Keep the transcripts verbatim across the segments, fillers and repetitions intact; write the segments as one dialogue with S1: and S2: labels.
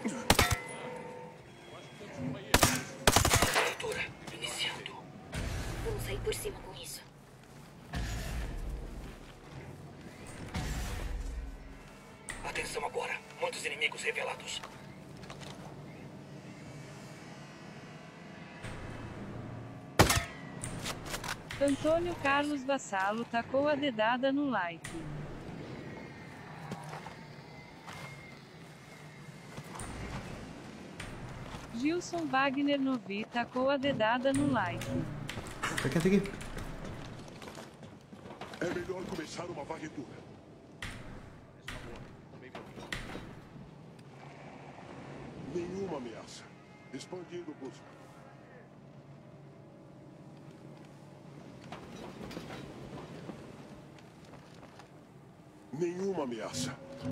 S1: Leitura iniciando. Vamos sair por cima com isso. Atenção agora. Muitos inimigos revelados.
S2: Antônio Carlos Vassalo tacou a dedada no like. Gilson Wagner Novi tacou a dedada no like.
S3: Aqui, aqui.
S4: É melhor começar uma varredura. Nenhuma ameaça. Expandindo busca. Nenhuma ameaça.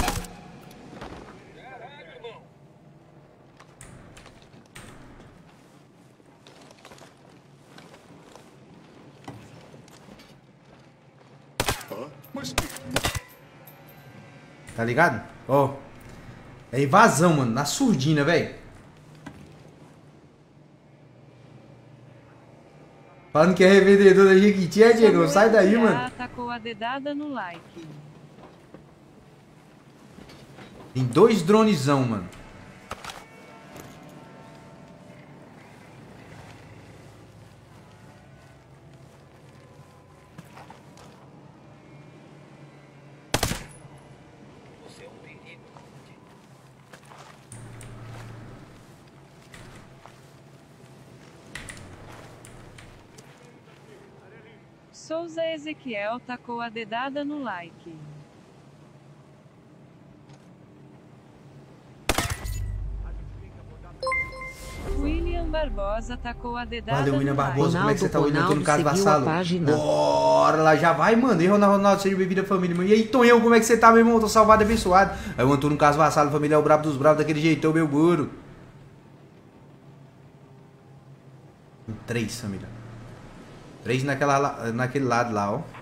S1: Caralho, irmão.
S4: Hã? Mas...
S3: Tá ligado? Ó. Oh. É invasão, mano. Na surdina, velho. Falando que é revendedor da Jequiti, é, Diego? Sai daí, mano.
S2: Tacou a dedada no like.
S3: Tem dois dronezão, mano.
S1: Você é um perigo.
S2: Souza Ezequiel tacou a dedada no like. William Barbosa tacou a dedada
S3: Valeu, William
S2: no
S3: Barbosa.
S2: like.
S3: Como é que você tá, William? Eu tô no caso
S5: Ronaldo
S3: Vassalo.
S5: seguiu a página.
S3: Bora lá, já vai, mano. E Ronaldo, Ronaldo, seja bem-vindo à família, mano. E aí, Tonhão, como é que você tá, meu irmão? Eu tô salvado e abençoado. Aí eu tô no caso Vassalo, família é o brabo dos bravos, daquele jeitão, meu burro. Três, família. Três naquela, naquele lado lá, ó.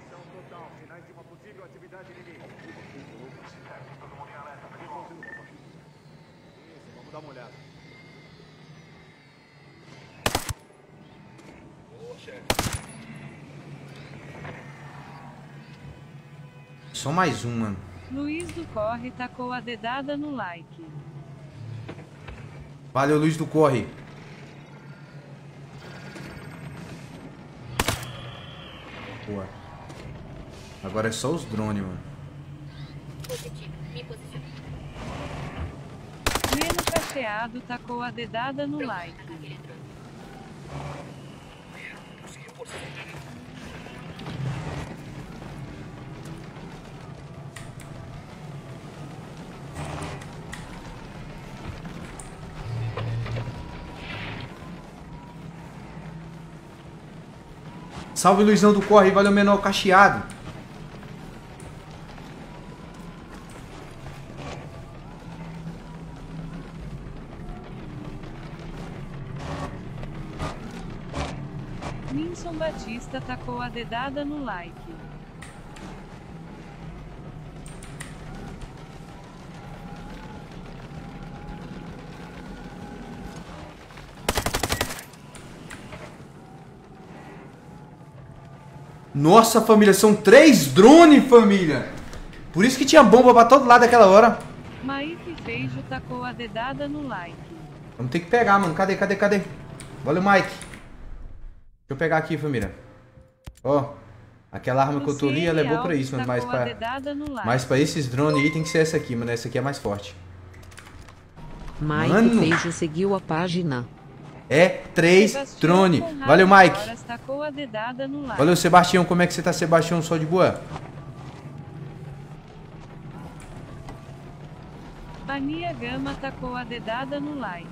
S3: Só mais um, mano.
S2: Luiz do Corre tacou a dedada no like.
S3: Valeu, Luiz do Corre. Boa. Agora é só os drones, mano.
S1: Positivo. Me posiciono.
S2: Neno Cacheado tacou a dedada no like.
S3: Salve, Luizão do Corre. Valeu, menor cacheado.
S2: Minson Batista tacou a dedada no like.
S3: Nossa, família, são três drones, família. Por isso que tinha bomba pra todo lado naquela hora.
S2: Maique Feijo tacou a dedada no like.
S3: Vamos ter que pegar, mano. Cadê, cadê, cadê? Valeu, Mike. Deixa eu pegar aqui, família. Ó, aquela arma que eu tô ali, ela é boa pra isso, mano. Mas pra, mas pra esses drones aí tem que ser essa aqui, mano. Essa aqui é mais forte.
S5: Mike
S3: Mano.
S5: Feijo seguiu a página.
S3: É três drone. Valeu, Mike. Valeu, Sebastião. Como é que você tá, Sebastião? Só de boa?
S2: Ania Gama tacou a dedada no like.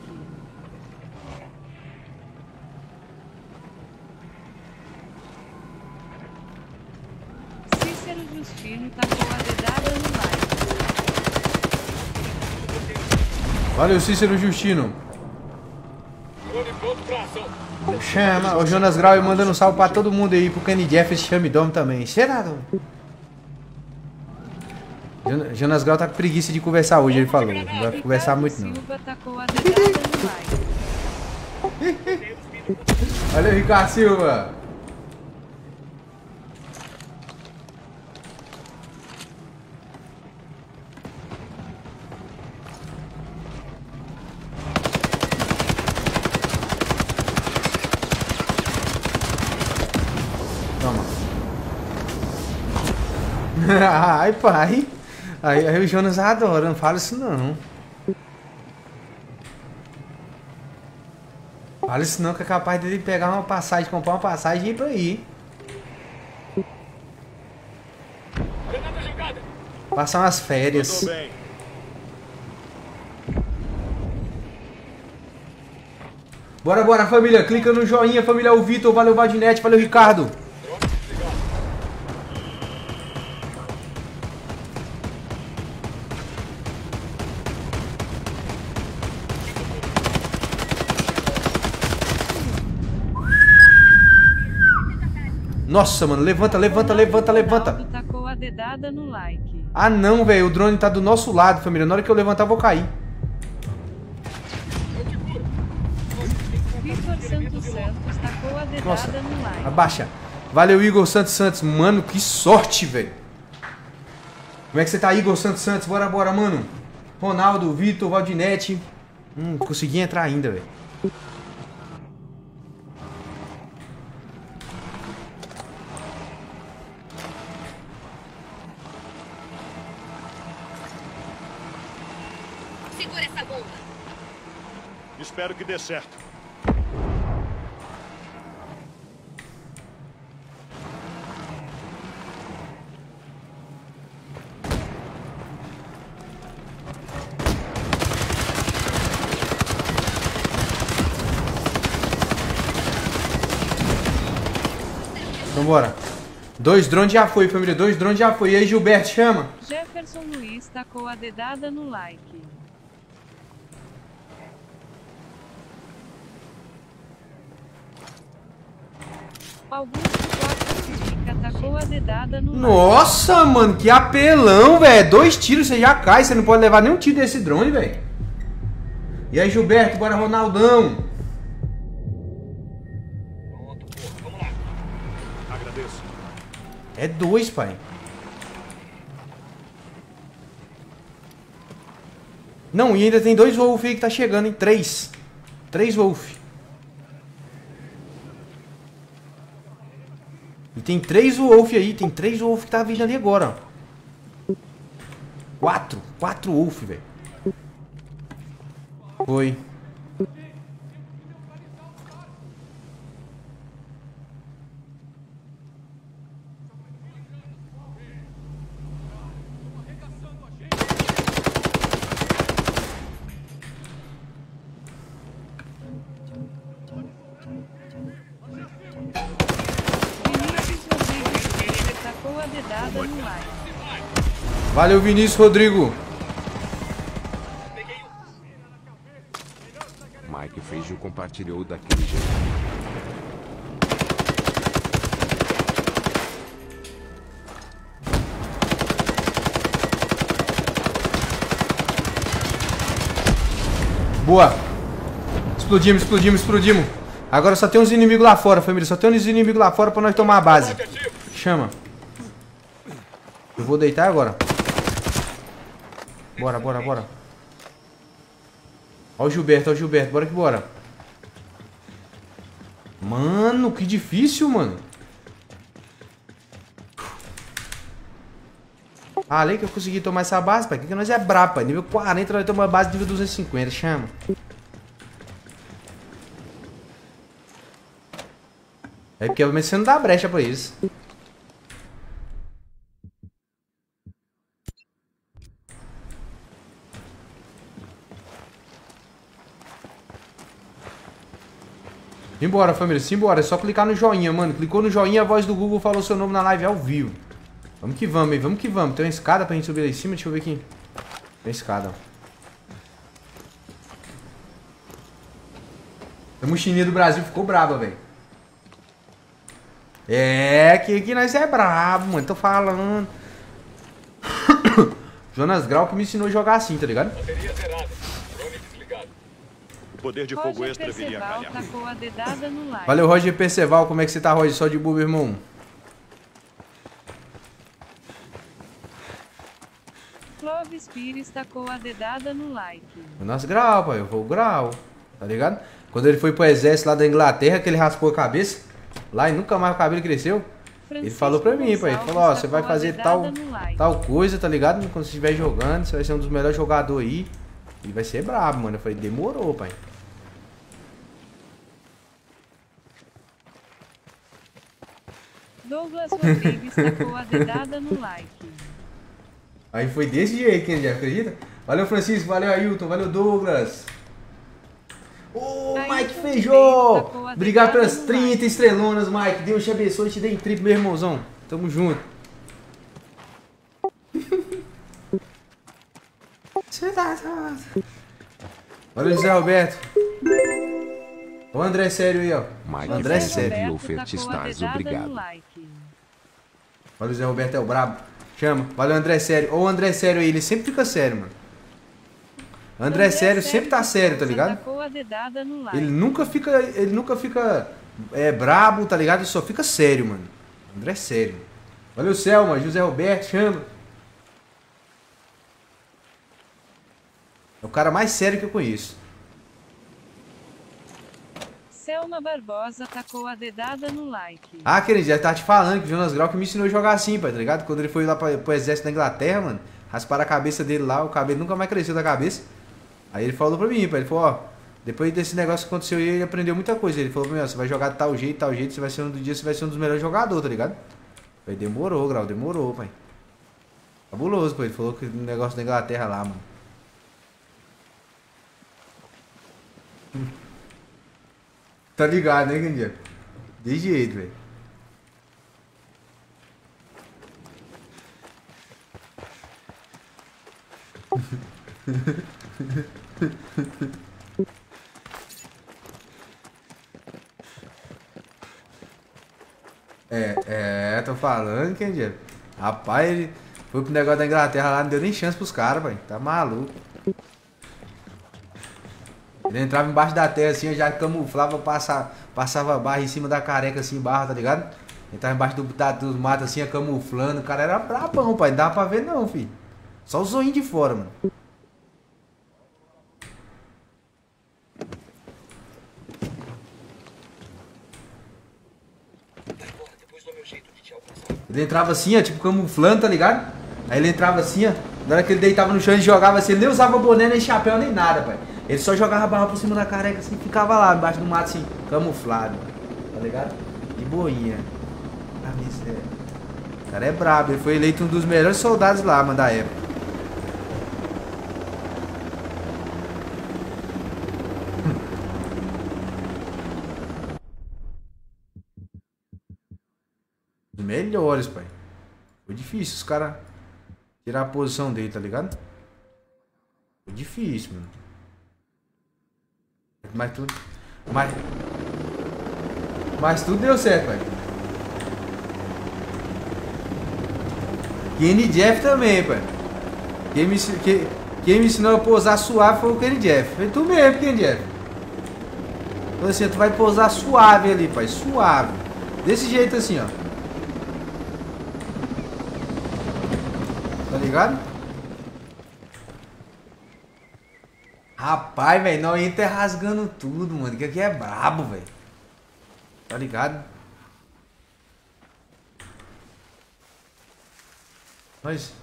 S2: Cícero Justino tacou a dedada no like.
S3: Valeu, Cícero Justino. Chama, o Jonas Grau mandando um salve pra todo mundo aí, pro Kenny Jeffers, Chame Dom também. Será? Jonas Grau tá com preguiça de conversar hoje, ele falou. Não vai conversar muito, não. Olha o Ricardo Silva. Toma. Ai, pai. Aí, aí o Jonas adora, não fala isso não. Fala isso não, que é capaz dele pegar uma passagem, comprar uma passagem e ir pra aí. Passar umas férias. Bora, bora, família. Clica no joinha, família. O Vitor, valeu, Vadinete, valeu, Ricardo. Nossa, mano, levanta, levanta, levanta, levanta.
S2: Tacou a dedada no like.
S3: Ah, não, velho, o drone tá do nosso lado, família. Na hora que eu levantar, eu vou cair.
S2: Vitor Santos Santos tacou a dedada
S3: Nossa,
S2: no like.
S3: Abaixa. Valeu, Igor Santos Santos. Mano, que sorte, velho. Como é que você tá, Igor Santos Santos? Bora, bora, mano. Ronaldo, Vitor, Valdinete. Hum, consegui entrar ainda, velho.
S1: Segura essa bomba.
S4: Espero que dê certo.
S3: Vambora. Dois drones já foi, família. Dois drones já foi. E aí, Gilberto, chama.
S2: Jefferson Luiz tacou a dedada no like. Augusto Costa Fica tacou a dedada no like.
S3: Nossa, mano, que apelão, velho. Dois tiros, você já cai. Você não pode levar nenhum tiro desse drone, velho. E aí, Gilberto, bora, Ronaldão. É dois, pai. Não, e ainda tem dois Wolf aí que tá chegando, hein? Três. Três Wolf. E tem três Wolf aí. Tem três Wolf que tá vindo ali agora, ó. Quatro. Quatro Wolf, velho. Foi. Valeu, Vinícius Rodrigo.
S6: Mike Feijão compartilhou daquele jeito.
S3: Boa. Explodimos, explodimos, explodimos. Agora só tem uns inimigos lá fora, família. Só tem uns inimigos lá fora pra nós tomar a base. Chama. Eu vou deitar agora. Bora, bora, bora. Ó o Gilberto, ó o Gilberto. Bora que bora. Mano, que difícil, mano. Ah, ali que eu consegui tomar essa base, pai. Que que nós é brabo, pai. Nível quarenta, nós tomamos a base nível duzentos e cinquenta. Chama. É porque pelo menos você não dá brecha pra isso. Simbora, família, simbora. É só clicar no joinha, mano. Clicou no joinha, a voz do Google falou seu nome na live ao vivo. Vamos que vamos, aí. Vamos que vamos. Tem uma escada pra gente subir lá em cima. Deixa eu ver aqui. Tem escada, ó. A mochilinha do Brasil ficou braba, velho. É, que aqui nós é brabo, mano. Tô falando. Jonas Grau que me ensinou a jogar assim, tá ligado?
S7: Bateria zerada. Drone desligado.
S4: O poder de fogo
S2: Roger
S4: extra viria a
S2: Perceval
S4: calhar.
S2: tacou a dedada no like.
S3: Valeu, Roger Perceval. Como é que você tá, Roger? Só de boa, irmão.
S2: Clovis Pires tacou a dedada no like.
S3: Jonas Grau, pai. Eu vou Grau. Tá ligado? Quando ele foi pro exército lá da Inglaterra, que ele raspou a cabeça. Lá e nunca mais o cabelo cresceu.
S2: Francisco
S3: Ele falou pra mim, pai. Ele falou, ó, você vai fazer tal,
S2: like.
S3: tal coisa, tá ligado? Quando você estiver jogando, você vai ser um dos melhores jogadores aí. Ele vai ser brabo, mano. Eu falei, demorou, pai.
S2: Douglas Rodrigues tacou a dedada no like.
S3: Aí foi desse jeito, quem já acredita? Valeu, Francisco. Valeu, Ailton. Valeu, Douglas. Ô, oh, Mike Feijó! Obrigado pelas trinta estrelonas, Mike. Deus te abençoe e te dê em triplo, meu irmãozão. Tamo junto. Valeu, José Roberto. O André sério aí, ó.
S6: Mike
S3: André
S6: Feijó
S3: sério.
S6: enviou Fertistars, obrigado.
S3: Valeu, José Roberto, é o brabo. Chama. Valeu, André sério. Ô, André sério aí, ele sempre fica sério, mano. André, André sério sempre tá sério, tá ligado? Ele nunca fica, ele nunca fica é, brabo, tá ligado? Ele só fica sério, mano. André sério. Valeu, Selma, José Roberto, chama. É o cara mais sério que eu conheço.
S2: Selma Barbosa tacou a dedada no like.
S3: Ah, querido, já tava te falando que o Jonas Grau que me ensinou a jogar assim, pai, tá ligado? Quando ele foi lá pra, pro exército da Inglaterra, mano, rasparam a cabeça dele lá, o cabelo nunca mais cresceu da cabeça. Aí ele falou pra mim, pai, ele falou, ó, depois desse negócio que aconteceu, ele aprendeu muita coisa. Ele falou pra mim, ó, você vai jogar de tal jeito, tal jeito, você vai ser um dos dias, você vai ser um dos melhores jogadores, tá ligado? Aí demorou, Grau, demorou, pai. Fabuloso, pai, ele falou que o negócio da Inglaterra lá, mano. Tá ligado, né, Candia? De jeito, velho. É, é, tô falando, Candia. Rapaz, ele foi pro negócio da Inglaterra lá, não deu nem chance pros caras, velho. Tá maluco. Ele entrava embaixo da terra assim, eu já camuflava, passava, passava barra em cima da careca assim, barra, tá ligado? Entrava embaixo do, da, dos matos assim, camuflando. O cara era brabão, pai. Não dava pra ver não, filho. Só o zoinho de fora, mano. Ele entrava assim, ó, tipo camuflando, tá ligado? Aí ele entrava assim, ó. Na hora que ele deitava no chão, ele jogava assim. Ele nem usava boné, nem chapéu, nem nada, pai. Ele só jogava a barra por cima da careca assim, ficava lá embaixo do mato assim, camuflado, tá ligado? De boinha. Ah, isso é... O cara é brabo, ele foi eleito um dos melhores soldados lá, mano, da época. Os melhores, pai. Foi difícil os caras tirar a posição dele, tá ligado? Foi difícil, mano. Mas tudo. Mas. Mas tudo deu certo, pai. Kenny Jeff também, pai. Quem me, quem, quem me ensinou a pousar suave foi o Kenny Jeff. Foi tu mesmo, Kenny Jeff. Então assim, tu vai pousar suave ali, pai. Suave. Desse jeito assim, ó. Tá ligado? Rapaz, velho, não entra rasgando tudo, mano. Que aqui é brabo, velho. Tá ligado? Mas...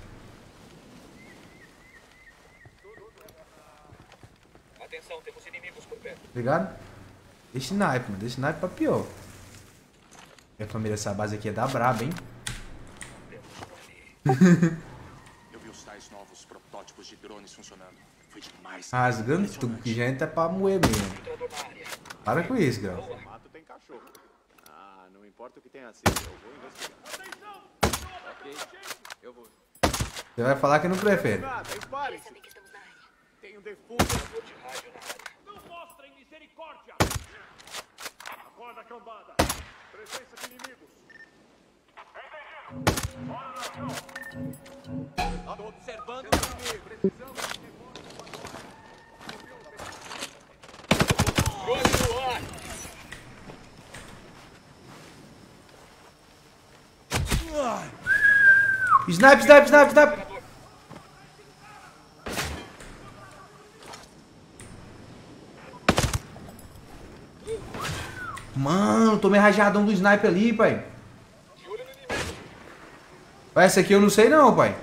S7: Atenção, temos inimigos por perto.
S3: Ligado? Deixa sniper, mano. Deixa sniper pra pior. Minha família, essa base aqui é da braba, hein?
S4: Eu vi os tais novos protótipos de drones funcionando. Foi demais.
S3: Rasgando tudo, que já entra pra moer mesmo. Para com isso, Grau.
S4: No mato tem cachorro. Ah, não importa o que tenha sido, eu vou investigar. Ok, eu vou.
S3: Você vai falar que não prefere.
S1: Eles sabem que estamos na área.
S4: Tem um defunto de rádio na área. Não mostrem misericórdia! Acorda, cambada! Presença de inimigos! Entendido! Tô observando o inimigo. Precisamos.
S7: Drone no ar.
S3: Snipe, snipe, snipe, snipe. Mano, tomei rajadão do sniper ali, pai. Pai, essa aqui eu não sei não, pai.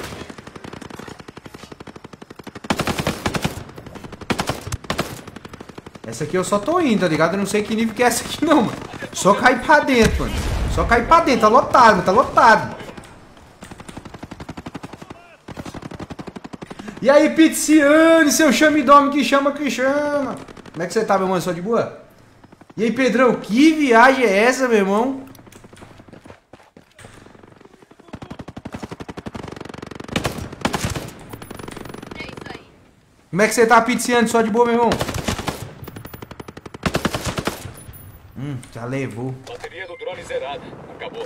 S3: Essa aqui eu só tô indo, tá ligado? Eu não sei que nível que é essa aqui não, mano. Só cair pra dentro, mano. Só cair pra dentro, tá lotado, mano. Tá lotado. E aí, Pizziane, seu chame-dome que chama, que chama. Como é que você tá, meu mano? Só de boa? E aí, Pedrão, que viagem é essa, meu irmão?
S1: É isso aí.
S3: Como é que você tá, Pizziane? Só de boa, meu irmão? Hum, já levou.
S7: Bateria do drone zerada. Acabou.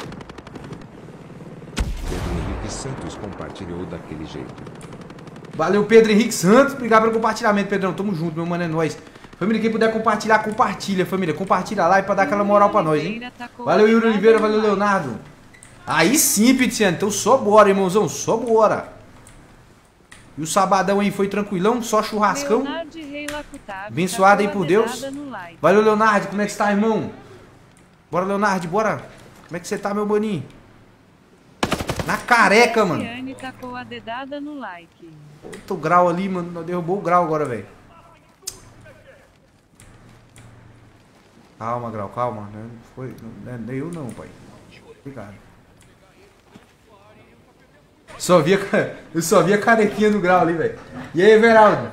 S6: Pedro Henrique Santos compartilhou daquele jeito.
S3: Valeu, Pedro Henrique Santos. Obrigado pelo compartilhamento, Pedrão. Tamo junto, meu mano, é nóis. Família, quem puder compartilhar, compartilha, família. Compartilha lá e pra dar aquela moral pra nós, hein? Valeu, Yuri Oliveira. Valeu, Leonardo. Aí sim, Pizziano. Então só bora, irmãozão. Só bora. E o sabadão aí foi tranquilão? Só churrascão? Abençoado aí por Deus. Valeu, Leonardo. Como é que você tá, irmão? Bora, Leonardo. Bora. Como é que você tá, meu boninho? Na careca, mano.
S2: Tacou a dedada no like.
S3: Outro grau ali, mano. Derrubou o grau agora, velho. Calma, grau, calma. Não foi. Não é nem eu não, pai. Obrigado. Só via, eu só via carequinha no grau ali, velho. E aí, Everaldo?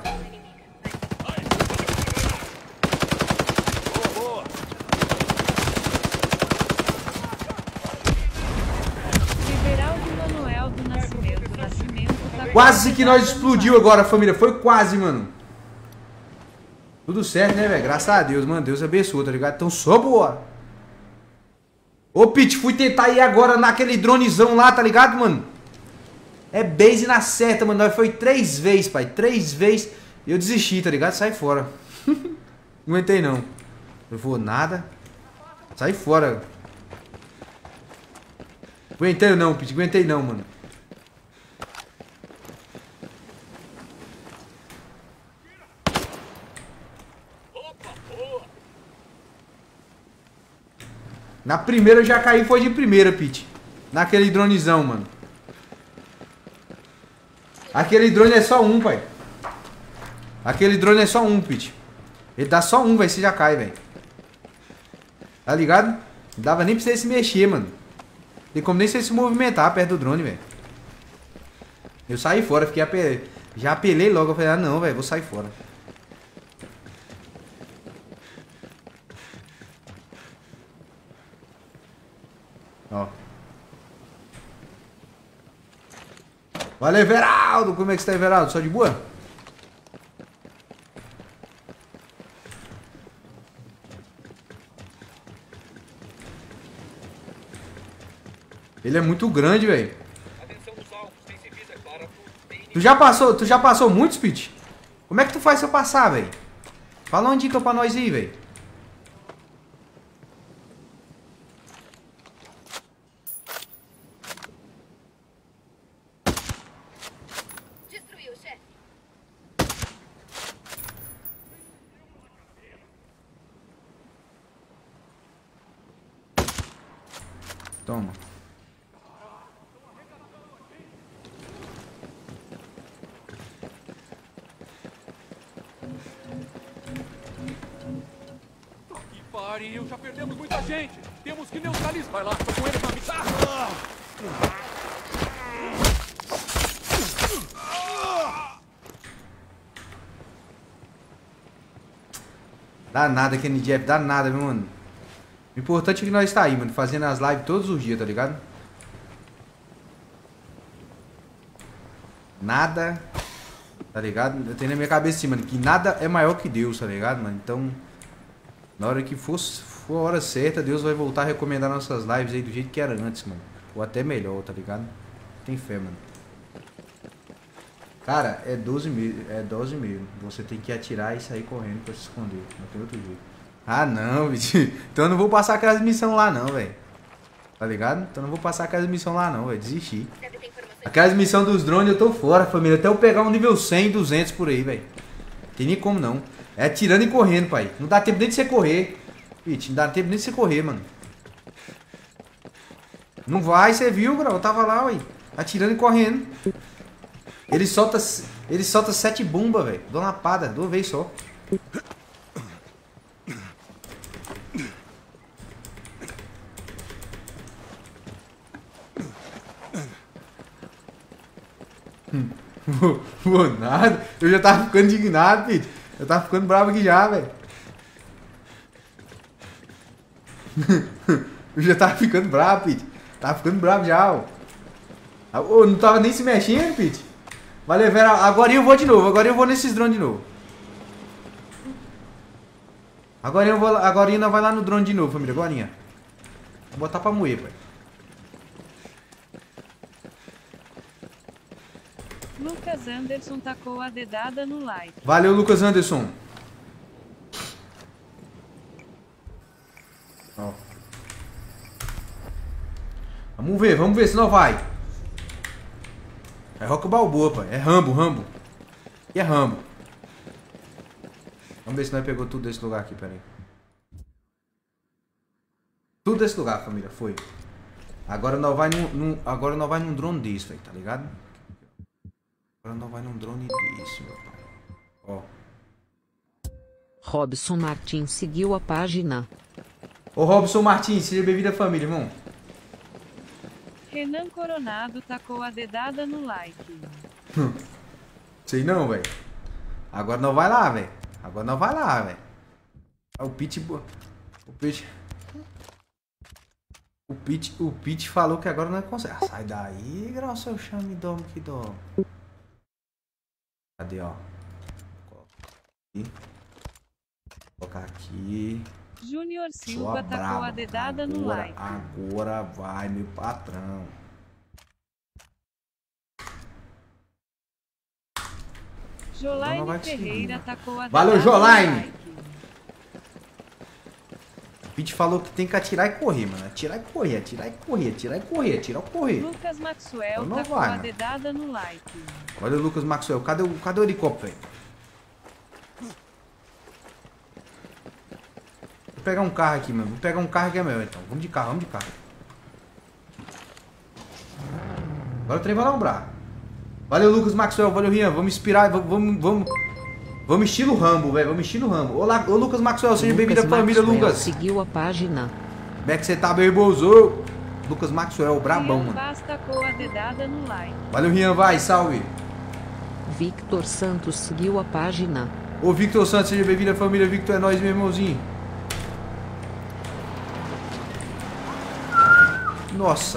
S3: Quase que nós explodiu agora, família. Foi quase, mano. Tudo certo, né, velho? Graças a Deus, mano. Deus abençoe, tá ligado? Então só boa. Ô, Pete, fui tentar ir agora naquele dronezão lá, tá ligado, mano? É base na certa, mano. Foi três vezes, pai. Três vezes. Eu desisti, tá ligado? Sai fora. Não aguentei, não. Eu vou nada. Sai fora. Aguentei não, Pete. Aguentei não, mano. Na primeira eu já caí, foi de primeira, Pete. Naquele dronezão, mano. Aquele drone é só um, pai. Aquele drone é só um, Pete. Ele dá só um, velho, você já cai, velho. Tá ligado? Não dava nem pra você se mexer, mano. Não tem como nem você se movimentar perto do drone, velho. Eu saí fora, fiquei apelei. Já apelei logo, eu falei, ah não, velho, vou sair fora. Ó. Valeu, Everaldo! Como é que você tá, Everaldo? Só de boa? Ele é muito grande, velho. Tu já passou, tu já passou muitos, Pete? Como é que tu faz se eu passar, velho? Fala uma dica pra nós aí, velho. Toma.
S8: Que pariu, já perdemos muita gente. Temos que neutralizar. Vai lá, tô com ele na missão.
S3: Dá nada, Kenny Jeff, dá nada, meu mano. O importante é que nós está aí, mano, fazendo as lives todos os dias, tá ligado? Nada, tá ligado? Eu tenho na minha cabeça assim, mano, que nada é maior que Deus, tá ligado, mano? Então, na hora que for, for a hora certa, Deus vai voltar a recomendar nossas lives aí do jeito que era antes, mano. Ou até melhor, tá ligado? Tem fé, mano. Cara, é doze mil. É doze mil. Você tem que atirar e sair correndo pra se esconder. Não tem outro jeito. Ah, não, bicho. Então eu não vou passar aquelas missões lá, não, velho. Tá ligado? Então eu não vou passar aquelas missões lá, não, velho. Desisti. Aquelas missões dos drones eu tô fora, família. Até eu pegar um nível cem, duzentos por aí, velho. Tem nem como, não. É atirando e correndo, pai. Não dá tempo nem de você correr. Bitch, não dá tempo nem de você correr, mano. Não vai, você viu, bro? Eu tava lá, ué. Atirando e correndo. Ele solta. Ele solta sete bombas, velho. Dou uma lapada, duas vezes só. Pô, nada. Eu já tava ficando indignado, Pete. Eu tava ficando bravo aqui já, velho. Eu já tava ficando bravo, Pete. Tava ficando bravo já, ó. Eu não tava nem se mexendo, Pete. Valeu, Vera. Agora eu vou de novo. Agora eu vou nesses drones de novo. Agora eu vou. Agora ainda vai lá no drone de novo, família. Agora. Vou botar pra moer, pai.
S2: Lucas Anderson tacou a dedada no like.
S3: Valeu, Lucas Anderson. Ó. Vamos ver, vamos ver se não vai. É Rock Balboa, pai. É Rambo, Rambo. E é Rambo. Vamos ver se nós pegou tudo desse lugar aqui, pera aí. Tudo desse lugar, família, foi. Agora nós vai num, num, agora nós vai num drone desse, velho, tá ligado? Agora nós vai num drone desse, meu pai. Ó.
S5: Robson Martins seguiu a página.
S3: Ô Robson Martins, seja bem-vindo à família, irmão.
S2: Renan Coronado tacou a dedada no like.
S3: Sei não, velho. Agora nós vai lá, velho. Agora nós vai lá, velho. O Pete... O Pete... O Pete... O Pete falou que agora não é consegue. Ah, sai daí, grau seu chame, domo que dó. Cadê, ó? Colocar aqui.
S2: Júnior Silva tacou a dedada no like.
S3: Agora vai, meu patrão.
S2: Jolaine Ferreira tacou a dedada.
S3: Valeu, Jolaine! O Pete falou que tem que atirar e correr, mano. Atirar e correr, atirar e correr, atirar e correr, atirar e correr.
S2: Lucas Maxwell
S3: então
S2: tacou
S3: vai,
S2: a
S3: mano.
S2: dedada no like.
S3: Olha o Lucas Maxwell. Cadê o, cadê o helicóptero, velho? Vou pegar um carro aqui, mano. Vou pegar um carro que é meu, então. Vamos de carro, vamos de carro. Agora o trem vai lembrar. Valeu, Lucas Maxwell. Valeu, Rian. Vamos inspirar. Vamos, vamos, vamos, vamos estilo Rambo, velho. Vamos estilo Rambo. Olá, ô Lucas Maxwell. Seja bem-vindo à família, Lucas.
S5: Seguiu a página.
S3: Como é que você tá, meu irmãozão? Lucas Maxwell, brabão,
S2: Rian
S3: mano.
S2: Vaz tacou a dedada no like.
S3: Valeu, Rian. Vai, salve.
S5: Victor Santos seguiu a página.
S3: Ô, Victor Santos. Seja bem-vindo à família. Victor é nóis, meu irmãozinho. Nossa.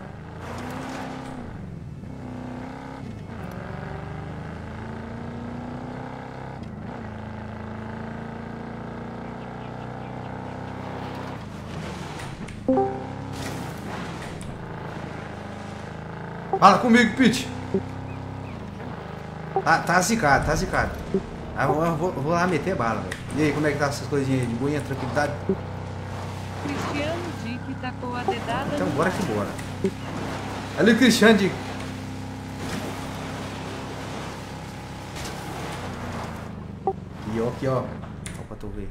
S3: Fala comigo, Pete. Tá, tá zicado, tá zicado. Ah, eu vou, vou, vou lá meter bala, velho. E aí, como é que tá essas coisinhas aí? De boinha, tranquilidade?
S2: Cristiano Dick tacou a dedada
S3: Então
S2: no
S3: bora
S2: like.
S3: que bora. Ali o Cristiano de... E ó, aqui ó. Ó pra tu ver.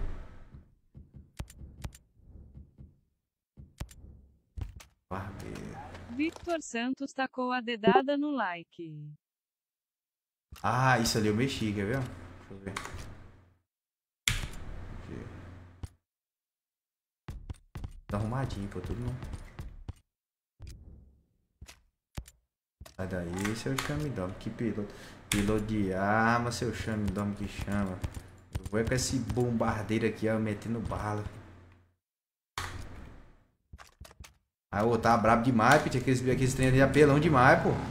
S3: Barbeiro.
S2: Victor Santos tacou a dedada no like.
S3: Ah, isso ali eu mexi, quer ver? Deixa eu ver. Aqui. Tá arrumadinho, pô, tudo não. Sai daí, seu chame-dome. Que piloto. Piloto de arma, seu chame-dome que chama. Eu vou com esse bombardeiro aqui, ó, metendo bala. Ah, ô, tá brabo demais, Pete. Aqueles, aqueles trem ali é apelão demais, pô.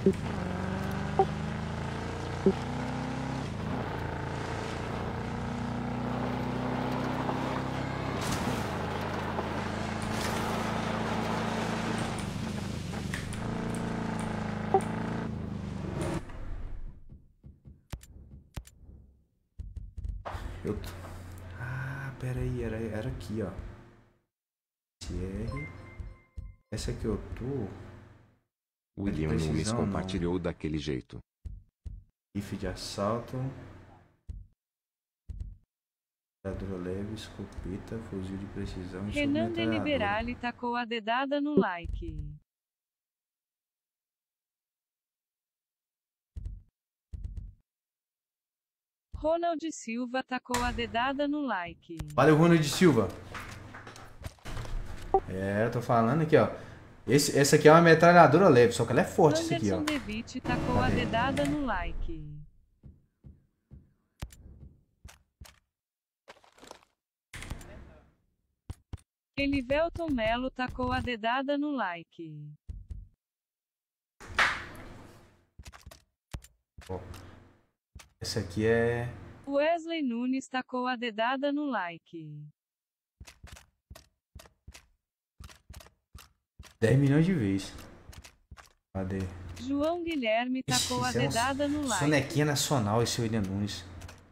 S3: Eu tô... Ah, pera aí, era, era aqui, ó. S R. Essa aqui eu tô...
S6: William Nunes compartilhou não. daquele jeito.
S3: Rifle de assalto. Metralhadora leve, escopeta, fuzil de precisão e
S2: Renan Deliberale tacou a dedada no like. Ronald Silva tacou a dedada no like.
S3: Valeu, Ronald Silva. É, eu tô falando aqui, ó. Esse, essa aqui é uma metralhadora leve, só que ela é forte, essa aqui, ó.
S2: Anderson Devitt tacou a dedada no like. Elivelton Melo tacou a dedada no like.
S3: Ó. Essa aqui é...
S2: Wesley Nunes tacou a dedada no like.
S3: dez milhões de vezes. Cadê?
S2: João Guilherme tacou a dedada no like.
S3: Sonequinha nacional esse William Nunes.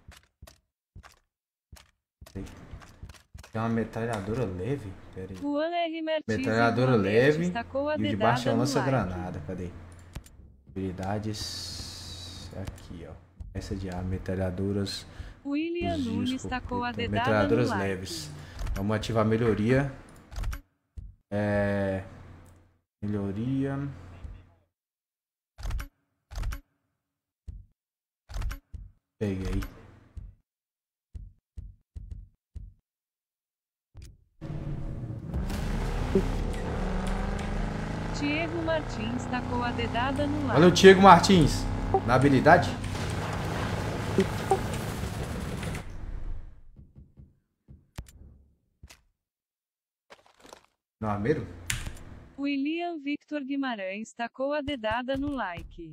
S3: Tem uma metralhadora leve. Pera aí.
S2: Juan R. Mertins
S3: metralhadora leve.
S2: Tacou a
S3: E o de baixo é uma lança-granada.
S2: like.
S3: Cadê? Habilidades. Aqui, ó. Essa de ar, metralhadoras.
S2: William Nunes tacou a dedada
S3: metralhadoras
S2: no like.
S3: leves. Vamos ativar a melhoria. É... Melhoria. Peguei.
S2: Diego Martins tacou a dedada no like.
S3: Olha o Diego Martins. Na habilidade. No armeiro?
S2: William Victor Guimarães tacou a dedada no like.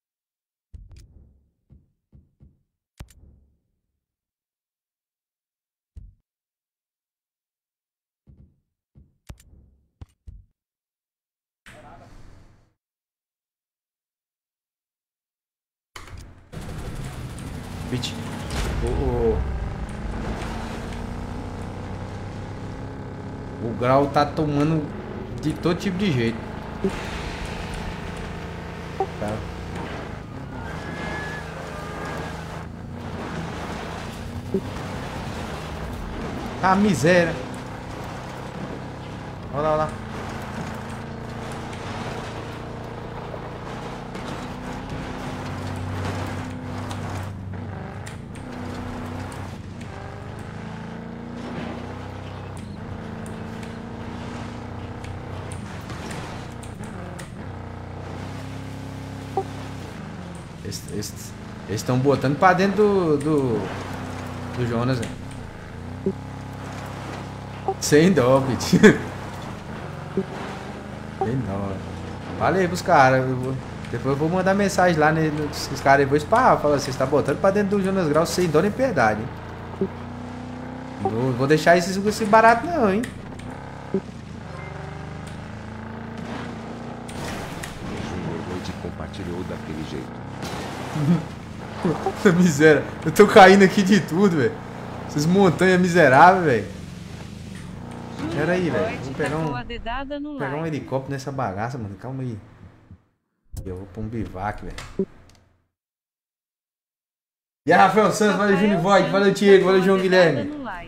S3: Bitch. O, o... o grau tá tomando de todo tipo de jeito. Tá. Ah, miséria. Olha lá, olha lá. Eles estão botando pra dentro do, do, do Jonas, velho. Sem dó, bitch. Sem dó. Falei pros caras. Depois eu vou mandar mensagem lá nos caras depois pra falar, você está botando pra dentro do Jonas Grau sem dó nem piedade, hein? Não vou deixar esse, esse barato não, hein?
S6: Compartilhou daquele jeito.
S3: Miséria, eu tô caindo aqui de tudo, velho. Essas montanhas miseráveis, velho. Pera aí, velho. Vou pegar um, pegar um helicóptero nessa bagaça, mano. Calma aí. Eu vou pra um bivac, velho. E aí, Rafael Santos, valeu Júnior Void, valeu Diego, valeu João Guilherme.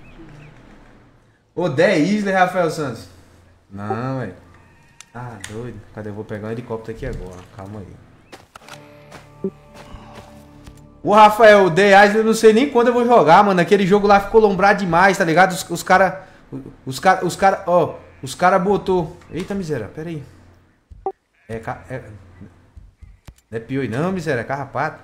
S3: Ô, dez Isla, Rafael Santos. Não, velho. Ah, doido. Cadê? Eu vou pegar um helicóptero aqui agora. Calma aí. Ô, Rafael, o The Island eu não sei nem quando eu vou jogar, mano. Aquele jogo lá ficou lombrado demais, tá ligado? Os, os cara... Os cara... Os cara... Ó, os cara botou... Eita, miséria, pera aí. É... é... Não é pioi não, miséria, é carrapato.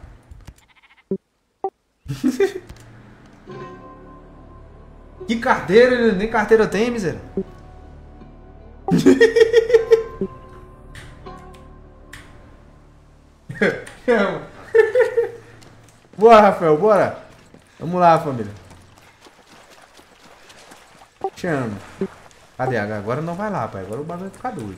S3: Que carteira? Nem carteira eu tenho, miséria. Bora, Rafael, bora. Vamos lá, família. Chama. Cadê? Agora não vai lá, pai. Agora o bagulho vai ficar doido.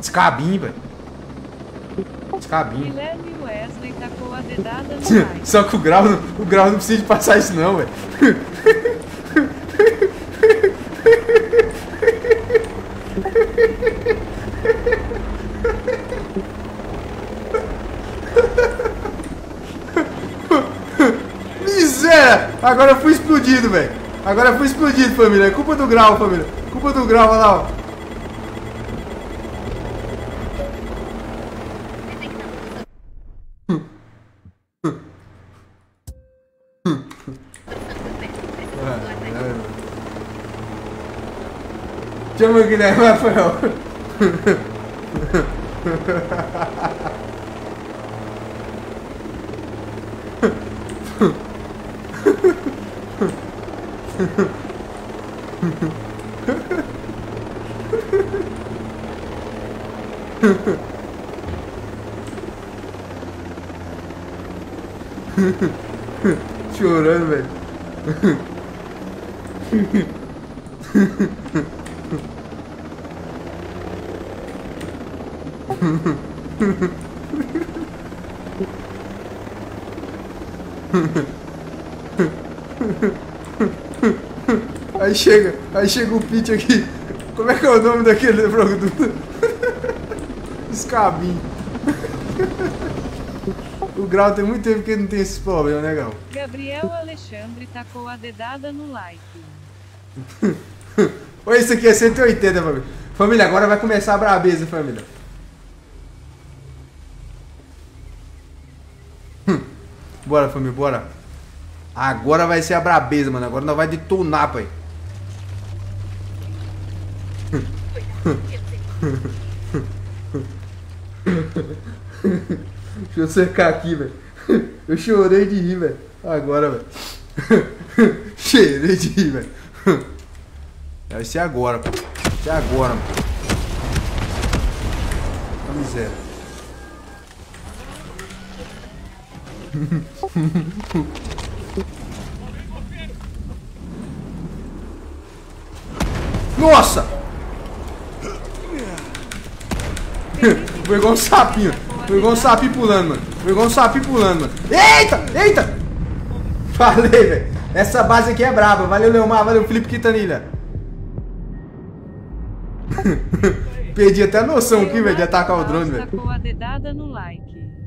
S3: Descabinho, velho. Descabinho.
S2: Guilherme Wesley tacou a dedada no like.
S3: Só que o grau, o grau não precisa de passar isso não, velho. Miséria! Agora eu fui explodido, velho. Agora eu fui explodido, família. É culpa do grau, família. Culpa do grau, olha lá, ó. Chama o Guilherme Rafael. Chorando, velho. Aí chega, aí chega o Pete aqui. Como é que é o nome daquele produto? Escabinho. O Grau tem muito tempo que ele não tem esses problemas, né, Grau?
S2: Gabriel Alexandre tacou a dedada no like.
S3: Olha, isso aqui é cento e oitenta, família. Família, agora vai começar a brabeza, família. Bora, família, bora. Agora vai ser a brabeza, mano. Agora nós vai detonar, pai. Deixa eu cercar aqui, velho. Eu chorei de rir, velho. Agora, velho. Chorei de rir, velho. Vai ser agora, pô. Vai ser agora, mano. Tá miséria. Nossa! Foi igual um sapinho. Foi igual um sapinho pulando, mano. Foi igual um sapinho pulando, mano. Eita! Eita! Falei, velho. Essa base aqui é braba. Valeu, Leomar. Valeu, Felipe Quintanilha. Perdi até a noção aqui, velho, de atacar o drone, velho.
S2: Tacou a dedada no like.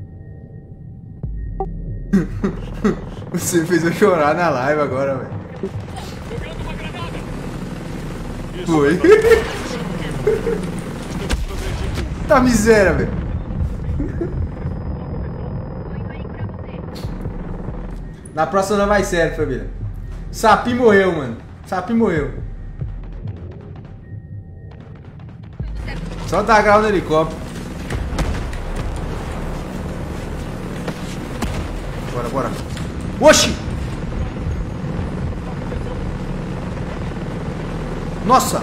S3: Você fez eu chorar na live agora, velho. Foi. Tá miséria, velho. Na próxima não vai sério, família. Sapi morreu, mano. Sapi morreu. Só tá grau no helicóptero. Bora, bora. Oxi! Nossa!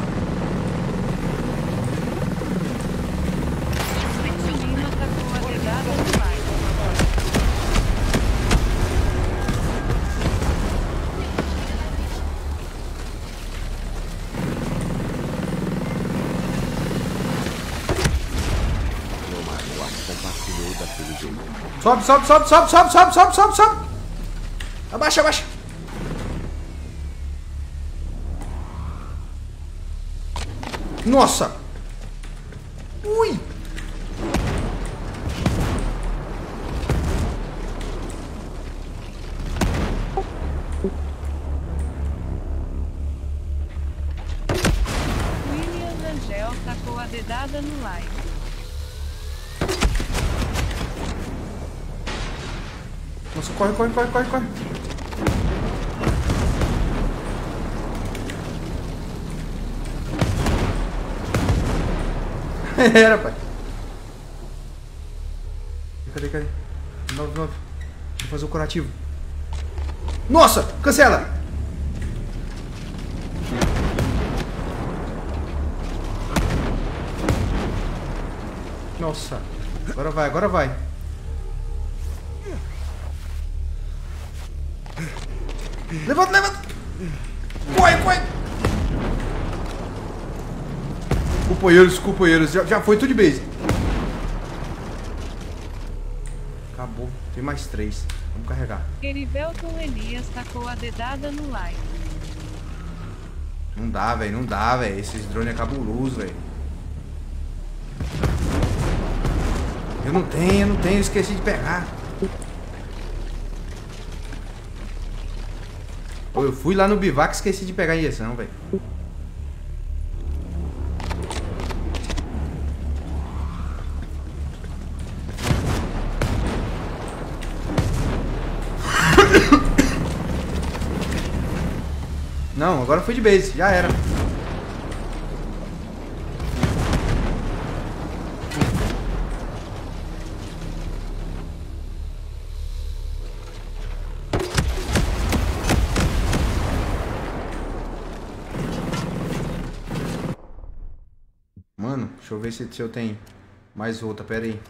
S2: Menina tacou a dedada no like.
S3: Sobe, sobe, sobe, sobe, sobe, sobe, sobe, sobe, sobe. Abaixa, abaixa. Nossa. Ui.
S2: William Rangel tacou a dedada no like.
S3: Nossa, corre, corre, corre, corre, corre. Era, pai. Cadê, cadê? nove, nove. Vou fazer o curativo. Nossa, cancela. Nossa. Agora vai, agora vai. Levanta, levanta! Corre, corre! Companheiros, companheiros, já, já foi tudo de base. Acabou, tem mais três. Vamos carregar.
S2: Erivelton Elias tacou a dedada no like.
S3: Não dá, velho, não dá, velho. Esses drones é cabuloso, velho. Eu não tenho, eu não tenho, eu esqueci de pegar. Pô, eu fui lá no bivac e esqueci de pegar a injeção, velho. Não, agora foi de base, já era. Mano, deixa eu ver se, se eu tenho mais outra, pera aí.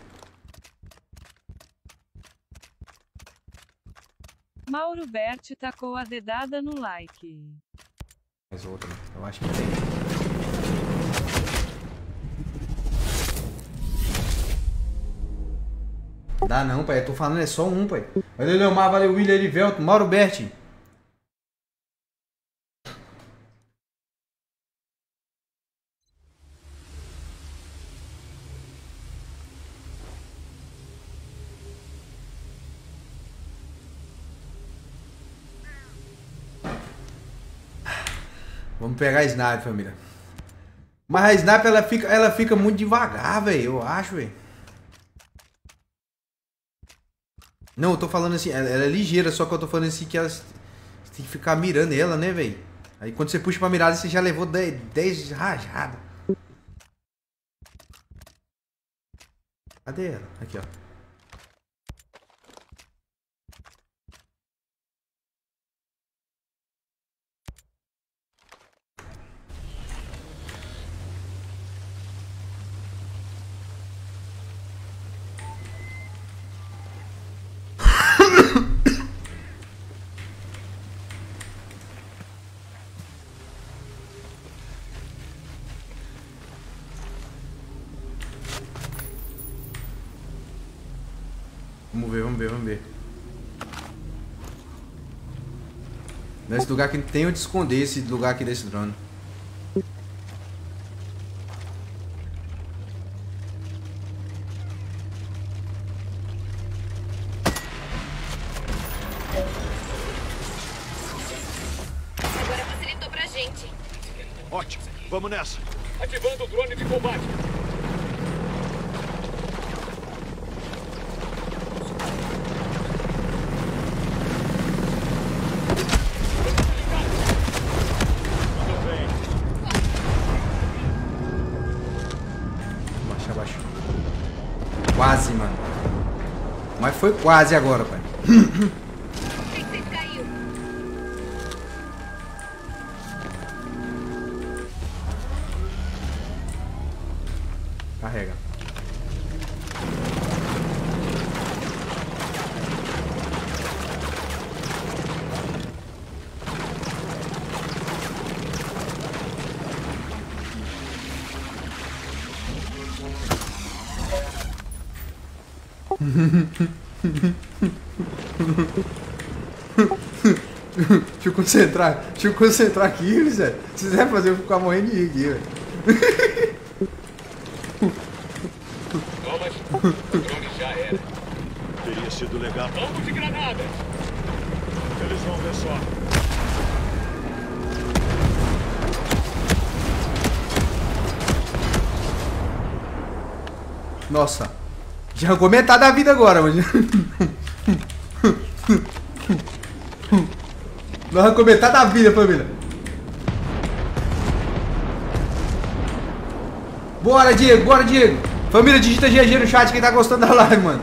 S2: Mauro Berti tacou a dedada no like.
S3: Mais outra, eu acho que tem. Dá não, pai, eu tô falando, é só um, pai. Valeu, Leomar, valeu, William Erivelto, Mauro Berti. Vamos pegar a sniper, família. Mas a sniper, ela fica, ela fica muito devagar, velho. Eu acho, velho. Não, eu tô falando assim, ela, ela é ligeira, só que eu tô falando assim que ela você tem que ficar mirando ela, né, velho? Aí quando você puxa pra mirada, você já levou dez rajadas. Cadê ela? Aqui, ó. Vamos ver, vamos ver, vamos ver. Nesse lugar aqui tem onde esconder esse lugar aqui desse drone.
S1: Agora facilitou pra gente.
S4: Ótimo, vamos nessa.
S7: Ativando o drone de combate.
S3: Abaixa, abaixa. Quase, mano. Mas foi quase agora, pai.
S1: Você caiu.
S3: Carrega. Deixa eu concentrar. Deixa eu concentrar aqui, Zé. Se quiser fazer eu ficar morrendo de rir aqui, velho.
S7: Thomas, o drone já era.
S4: Teria sido legal.
S7: Vamos de granada.
S4: Eles vão ver só.
S3: Nossa. Já arrancou metade da vida agora, mano. Não arrancou metade da vida, família. Bora, Diego, bora, Diego. Família, digita G G no chat quem tá gostando da live, mano.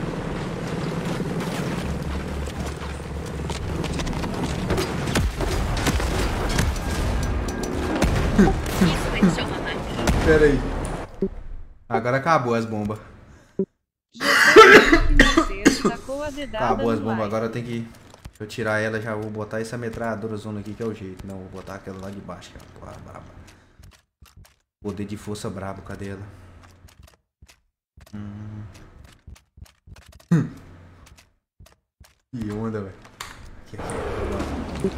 S1: Isso vai deixar uma máquina.
S3: Pera aí. Agora acabou as bombas. Acabou as bombas, agora tem que... Deixa eu tirar ela, já vou botar essa metralhadora zona aqui que é o jeito. Não, vou botar aquela lá de baixo, que é a braba. Poder de força brabo, cadê ela? Hum. Que onda, velho. Aqui, aqui.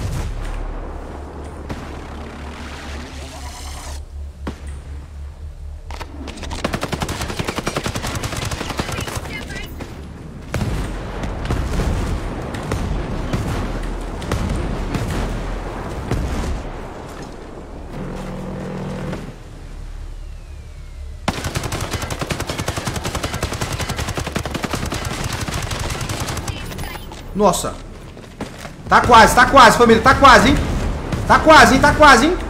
S3: Nossa. Tá quase, tá quase, família. Tá quase, hein? Tá quase, hein? Tá quase, hein?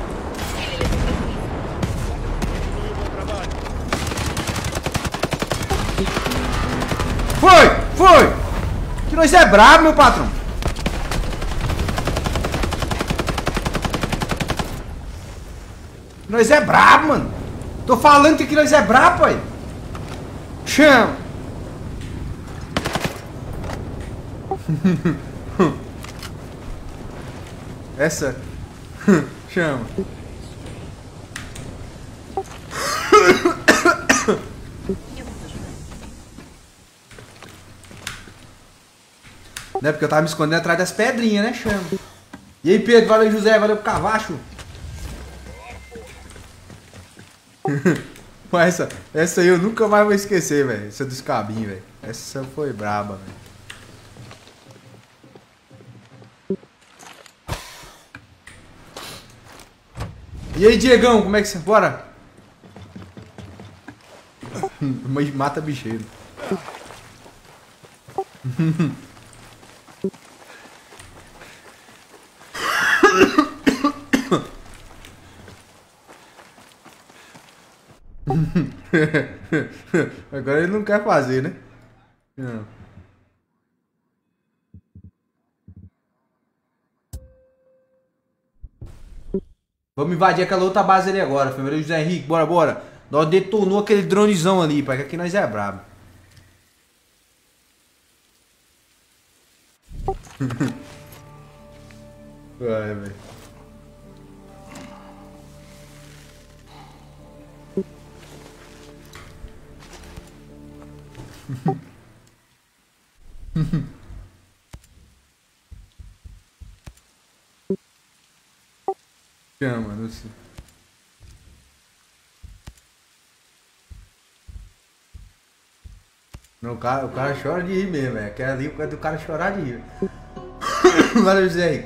S3: Foi! Foi! Que nós é brabo, meu patrão. Nós é brabo, mano. Tô falando que nós é brabo, pai. Chama. Essa chama. Não é porque eu tava me escondendo atrás das pedrinhas, né, chama. E aí, Pedro, valeu, José, valeu pro Cavacho. Mas essa, essa aí eu nunca mais vou esquecer, velho. Essa dos cabinhos, velho. Essa foi braba, velho. E aí, Diegão, como é que você... Bora! Mata bicheiro. Agora ele não quer fazer, né? Não. Vamos invadir aquela outra base ali agora, família. José Henrique, bora, bora. Nós detonou aquele dronezão ali, pai, que aqui nós é brabo. Vai, velho. Chama, não sei. Não, o cara, o cara chora de rir mesmo, velho. Aquela ali é do cara chorar de rir. Valeu, José.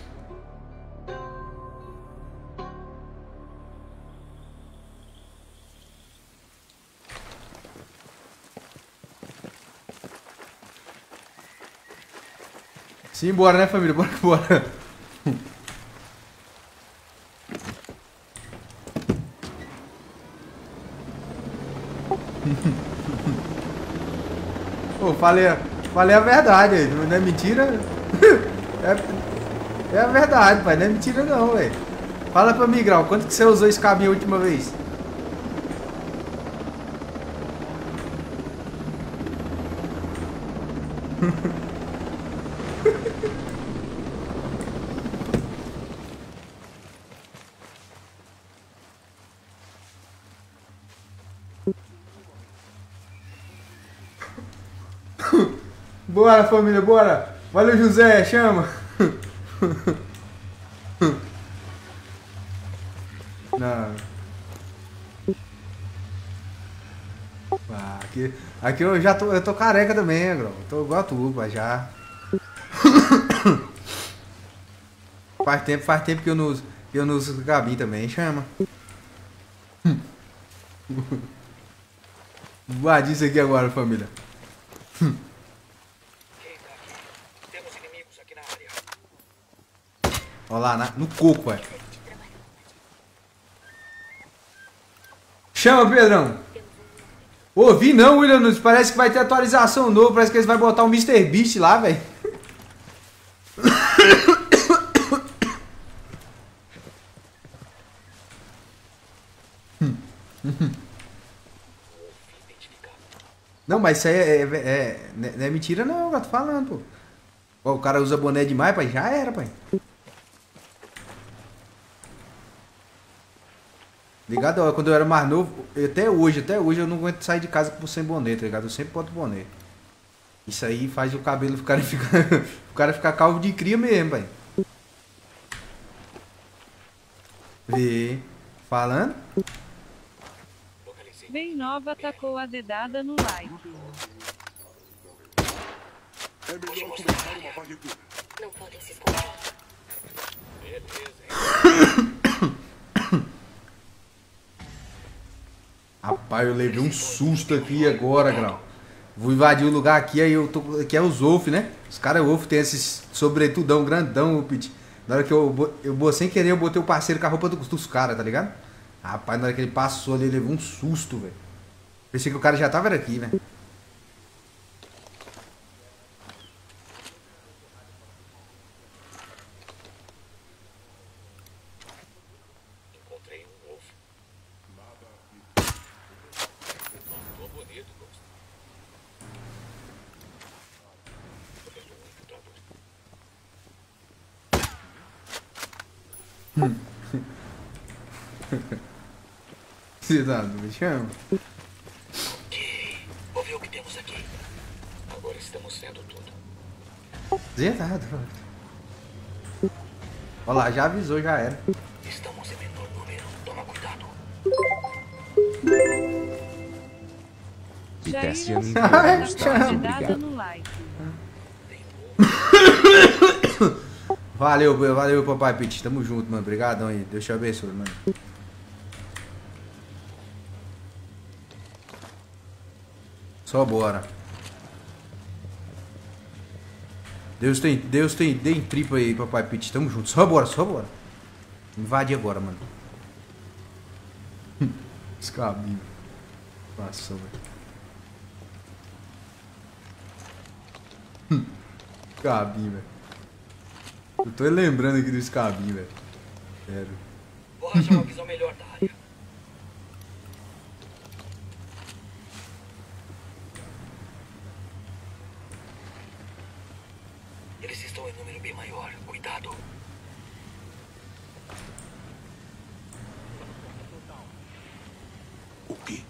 S3: Simbora, né, família? Bora, bora. Pô, falei, falei a verdade, não é mentira. É, é a verdade, pai, não é mentira não, velho. Fala pra mim, Grau, quanto que você usou esse cabinho a última vez? Bora, família, bora! Valeu, José, chama! Não. Ah, aqui, aqui eu já tô, eu tô careca também, Gro. Tô igual a tu, pai, já. Faz tempo, faz tempo que eu não uso, que eu não uso Gabi também, chama. Invadir isso aqui agora, família. Olha lá, na, no coco, pai. Chama, Pedrão. Ô, vi não, William Nunes. Parece que vai ter atualização nova. Parece que eles vão botar o mister Beast lá, velho. Não, mas isso aí é, é, é, não é mentira não, eu tô falando, pô. Ó, o cara usa boné demais, pai. Já era, pai. Ligado? Ó, quando eu era mais novo, até hoje, até hoje eu não aguento sair de casa sem boné, tá ligado? Eu sempre boto boné. Isso aí faz o cabelo ficar, ficar, o cara ficar calvo de cria mesmo, velho. Vê. Falando?
S2: Bem Nova tacou a dedada no like.
S1: Não podem se esconder.
S3: Rapaz, eu levei um susto aqui agora, Grau. Vou invadir o lugar aqui, aí eu tô. Aqui é os Wolf, né? Os caras Wolf tem esses sobretudão grandão, Pit. Na hora que eu, eu, sem querer, eu botei o parceiro com a roupa dos, dos caras, tá ligado? Rapaz, na hora que ele passou ali, ele levou um susto, velho. Pensei que o cara já tava aqui, velho.
S7: Encontrei um Wolf. Tô bonito, Ghost. Tô vendo um infiltrador.
S3: Cidade, me chama.
S7: Ok. Vou ver o que temos aqui. Agora estamos vendo tudo.
S3: Verdade. Olha lá, já avisou, já era.
S7: Estamos em menor número. Toma cuidado.
S6: E
S2: Jair
S6: Tessiano
S2: Osvaldo
S6: enviou
S2: tacou a
S6: Gustavo,
S2: dedada
S6: obrigado.
S2: no like.
S3: Valeu, valeu, papai Pit. Tamo junto, mano. Obrigadão aí. Deus te abençoe, mano. Só bora. Deus tem, Deus tem, tem tripa aí, papai Pit. Tamo junto. Só bora, só bora. Invade agora, mano. Escabinho. Passou, velho. Escabinho, velho. Eu tô lembrando aqui do escabinho, velho. Sério.
S7: Vou achar uma visão melhor da área. Eles estão em número bem maior. Cuidado. O quê?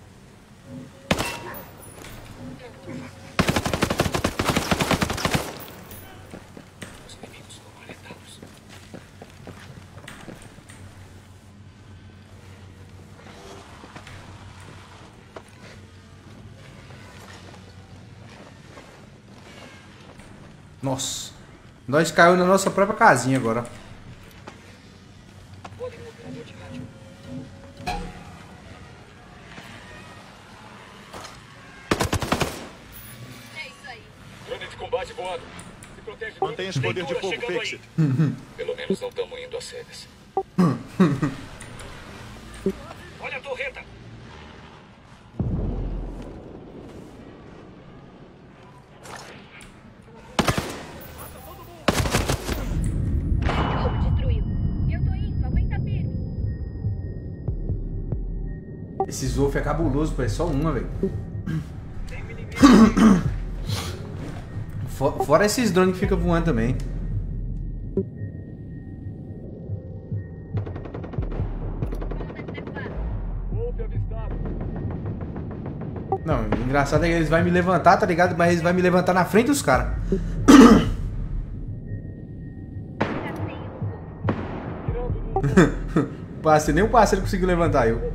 S7: Os inimigos foram alertados.
S3: Nossa. Nós caiu na nossa própria casinha agora.
S7: Podem um operador de rádio.
S1: É isso aí.
S7: Drone de combate voando. Se protege.
S4: Mantenha esse poder de
S7: Leitura
S4: fogo,
S7: chegando
S4: Fixit.
S7: aí. Pelo menos não estamos indo a cegas. Olha a torreta.
S1: Jogo destruiu. Eu tô indo, aguenta firme.
S3: Esses Wolf é cabuloso, pô. É só uma, velho. Fora esses drones que ficam voando também.
S7: Wolf avistado.
S3: Não, o engraçado é que eles vão me levantar, tá ligado? Mas eles vão me levantar na frente dos caras. Parceiro, nem o parceiro conseguiu levantar eu.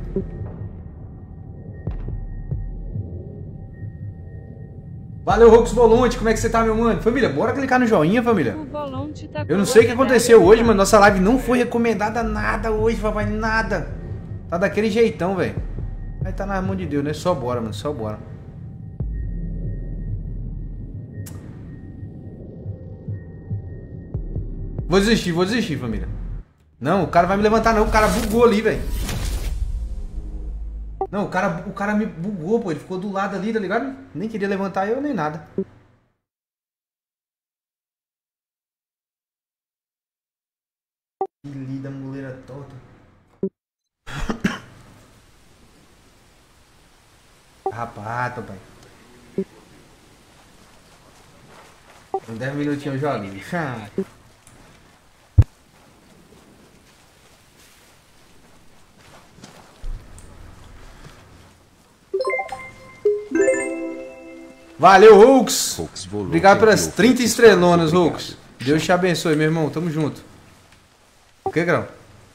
S3: Valeu, Rox Volonte, como é que você tá, meu mano? Família, bora clicar no joinha, família.
S2: O Volonte tacou
S3: Eu não sei o que aconteceu
S2: a
S3: hoje,
S2: dedada
S3: mano. Nossa live não foi recomendada nada hoje, papai. Nada. Tá daquele jeitão, velho. Aí tá na mão de Deus, né? Só bora, mano. Só bora. Vou desistir, vou desistir, família. Não, o cara vai me levantar não. O cara bugou ali, velho. Não, o cara, o cara me bugou, pô. Ele ficou do lado ali, tá ligado? Nem queria levantar eu, nem nada. Que lida, muleira torta. Rapaz, pai. Em dez minutinhos eu jogo. Valeu, Hulks.
S6: Hulks
S3: Obrigado pelas trinta estrelonas, Hulks. Deus te abençoe, meu irmão. Tamo junto. O que, Grão?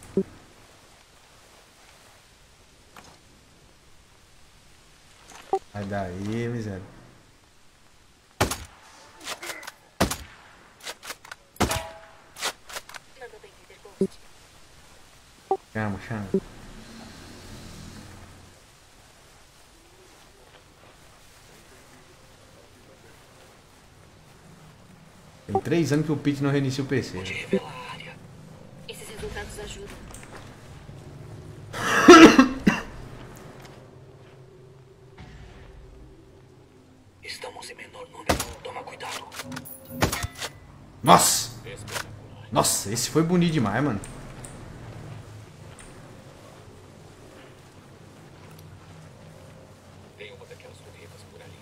S3: Sai daí, miséria. Chama, chama. Tem três anos que o Pete não reinicia o P C.
S1: Pode revelar a área. Esses resultados ajudam.
S7: Estamos em menor número. Toma cuidado.
S3: Nossa! Nossa, esse foi bonito demais, mano.
S7: Tem uma daquelas torretas por ali.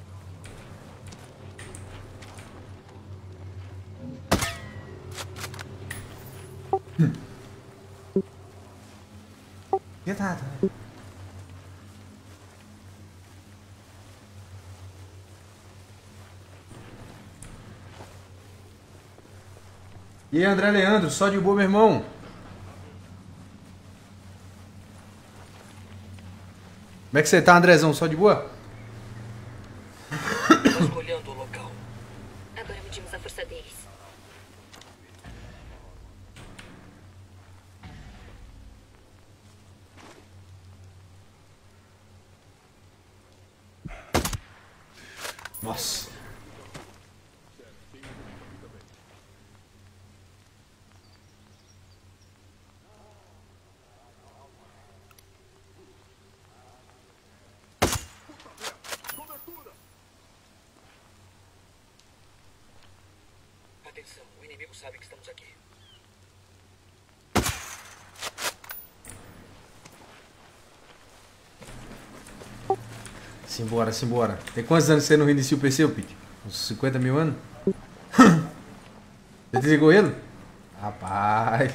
S3: Que nada, né? E aí, André Leandro, só de boa, meu irmão? Como é que você tá, Andrezão? Só de boa?
S7: Vasculhando o local.
S1: Agora medimos a força deles.
S3: Nossa.
S7: Atenção, o inimigo sabe que estamos aqui.
S3: Simbora, simbora. Tem quantos anos você não reinicia o P C, Pete? Uns cinquenta mil anos? Você desligou ele? Rapaz.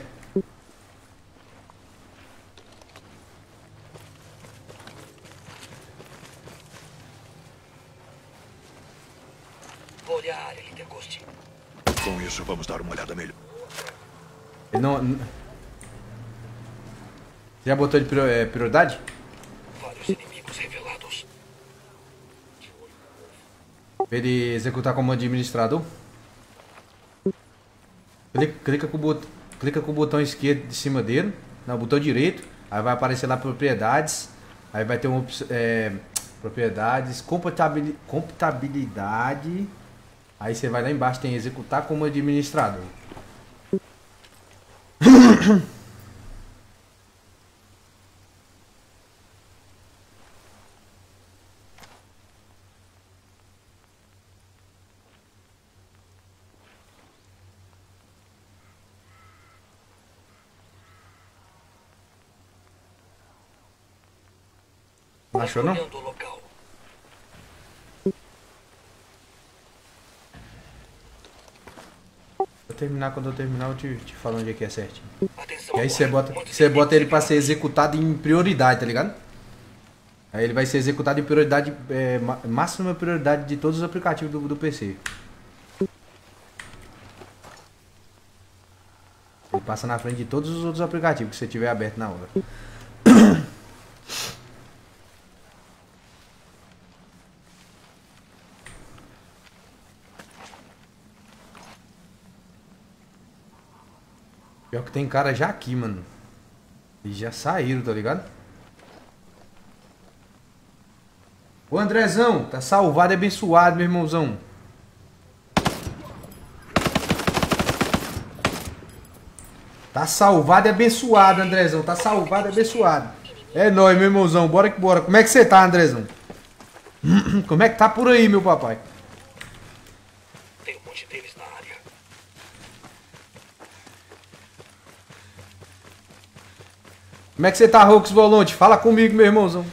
S7: Olha a área, Linterghost.
S9: Com isso, vamos dar uma olhada melhor.
S3: Ele não... não- Já botou de prior- é, prioridade?
S7: Vários inimigos revelados.
S3: Pra ele executar como administrador? Clica, clica, com o bot... clica com o botão esquerdo de cima dele. Não, botão direito. Aí vai aparecer lá propriedades. Aí vai ter uma opção. É... Propriedades. Computabil... Computabilidade. Aí você vai lá embaixo, tem executar como administrador. Não achou não?
S7: Vasculhando o local.
S3: Vou terminar, quando eu terminar eu te, te falo onde é que é certinho.
S7: Atenção,
S3: E aí você
S7: agora.
S3: bota,
S7: Muitos
S3: você bota ele
S7: inimigos
S3: pra ser executado em prioridade, tá ligado? Aí ele vai ser executado em prioridade, é, ma- máxima prioridade de todos os aplicativos do, do P C. Ele passa na frente de todos os outros aplicativos que você tiver aberto na hora. Pior que tem cara já aqui, mano. E já saíram, tá ligado? Ô Andrezão, tá salvado e abençoado, meu irmãozão. Tá salvado e abençoado, Andrezão. Tá salvado e abençoado. É nóis, meu irmãozão. Bora que bora. Como é que você tá, Andrezão? Como é que tá por aí, meu papai?
S7: Tem um monte deles na área.
S3: Como é que você tá, Rox Volante? Fala comigo, meu irmãozão.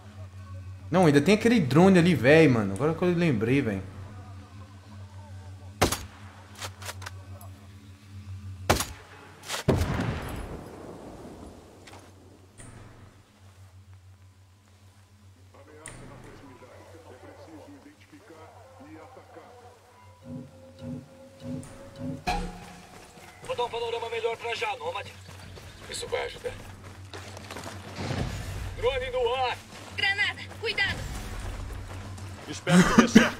S3: Não, ainda tem aquele drone ali, velho, mano. Agora que eu lembrei, velho.
S7: dar um panorama melhor pra já, Nômade. Isso vai ajudar. Drone no ar!
S1: Granada! Cuidado!
S9: Espero que dê certo.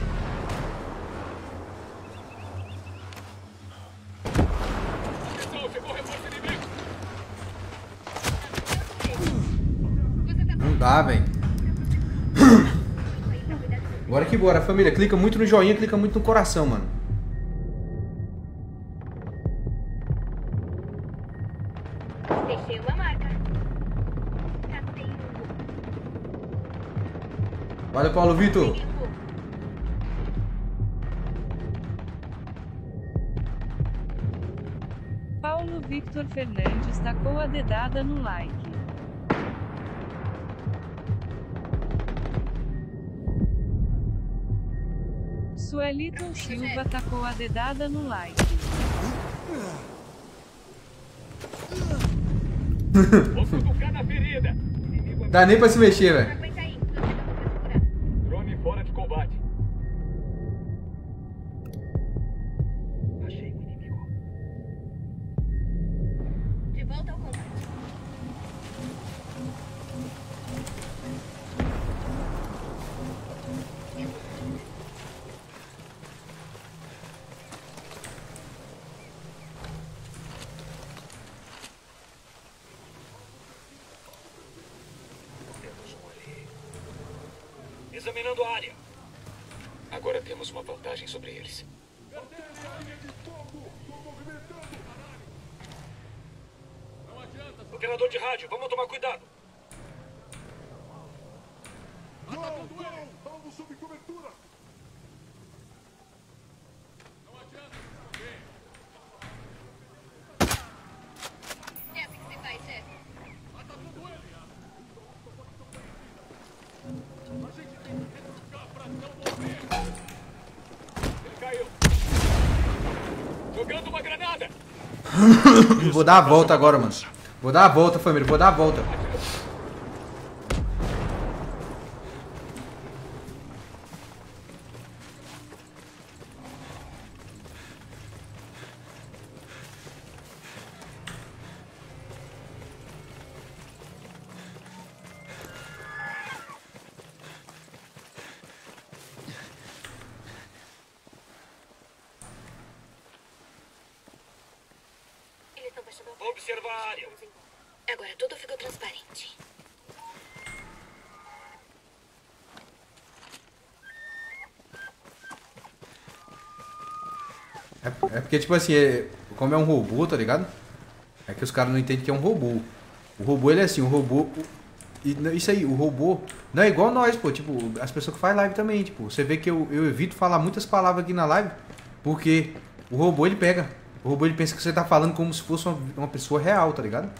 S7: Atenção, chegou reforço inimigo!
S3: Não dá, velho. Bora que bora, família. Clica muito no joinha, clica muito no coração, mano.
S1: Deixei uma marca.
S3: Valeu, Paulo Vitor.
S2: Paulo Victor Fernandes tacou a dedada no like. Sueliton Silva tacou a dedada no like.
S7: Vou cutucar na ferida!
S3: Dá nem pra se mexer, velho.
S1: Aguenta aí. Tô tentando segurar.
S7: Drone fora de combate. Achei o inimigo.
S1: De volta ao combate.
S7: Temos um ali. Examinando a área. Agora temos uma vantagem sobre eles. Operador de rádio, vamos tomar cuidado.
S8: Atacando ele! Alvo sob cobertura! Não adianta se esconder!
S1: É assim que se faz, chefe.
S8: Atacando ele! A gente tem que retrucar pra não morrer!
S7: Ele caiu. Jogando uma granada.
S3: Vou dar a volta agora, mano. Vou dar a volta, família. Vou dar a volta.
S1: Eles estão baixando a
S7: Observar a área.
S1: Agora tudo ficou transparente.
S3: É, é porque, tipo assim, é- como é um robô, tá ligado? É que os caras não entendem que é um robô. O robô, ele é assim, o robô... o- e n- isso aí, o robô não é igual nós, pô. Tipo, as pessoas que fazem live também, tipo... Você vê que eu, eu evito falar muitas palavras aqui na live, porque o robô, ele pega. O robô, ele pensa que você tá falando como se fosse uma, uma pessoa real, tá ligado?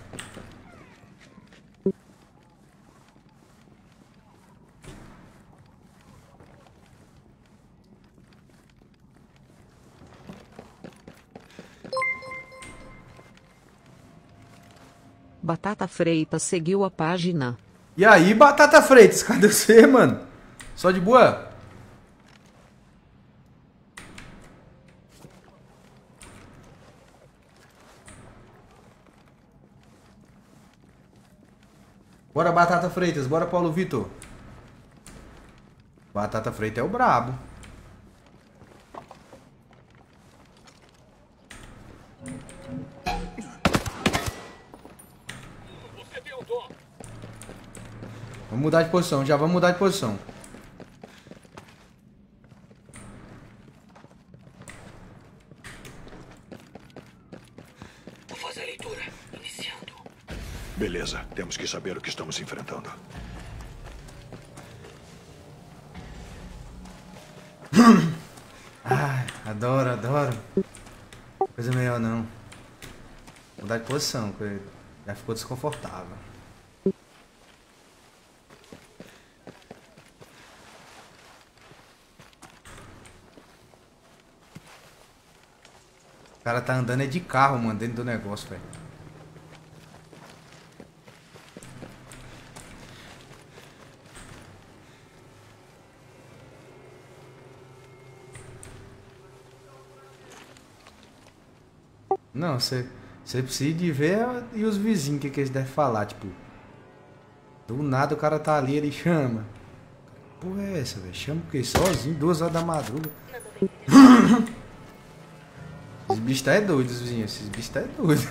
S5: Batata Freitas seguiu a página.
S3: E aí, Batata Freitas, cadê você, mano? Só de boa? Bora, Batata Freitas. Bora, Paulo Vitor. Batata Freitas é o brabo.
S7: Você tem um dom.
S3: Vamos mudar de posição. Já vamos mudar de posição.
S7: Vou fazer a leitura. Iniciando.
S9: Beleza, temos que saber o que estamos enfrentando.
S3: Ai, adoro, adoro. Coisa melhor não. Mudar de posição, que já ficou desconfortável. O cara tá andando é de carro, mano, dentro do negócio, velho. Não, você precisa de ver e os vizinhos, o que, que eles devem falar, tipo. Do nada o cara tá ali, ele chama. Que porra é essa, velho? Chama o quê? Sozinho, duas horas da madruga. Esses bichos tá é doido, vizinhos. Esses bichos tá é doido.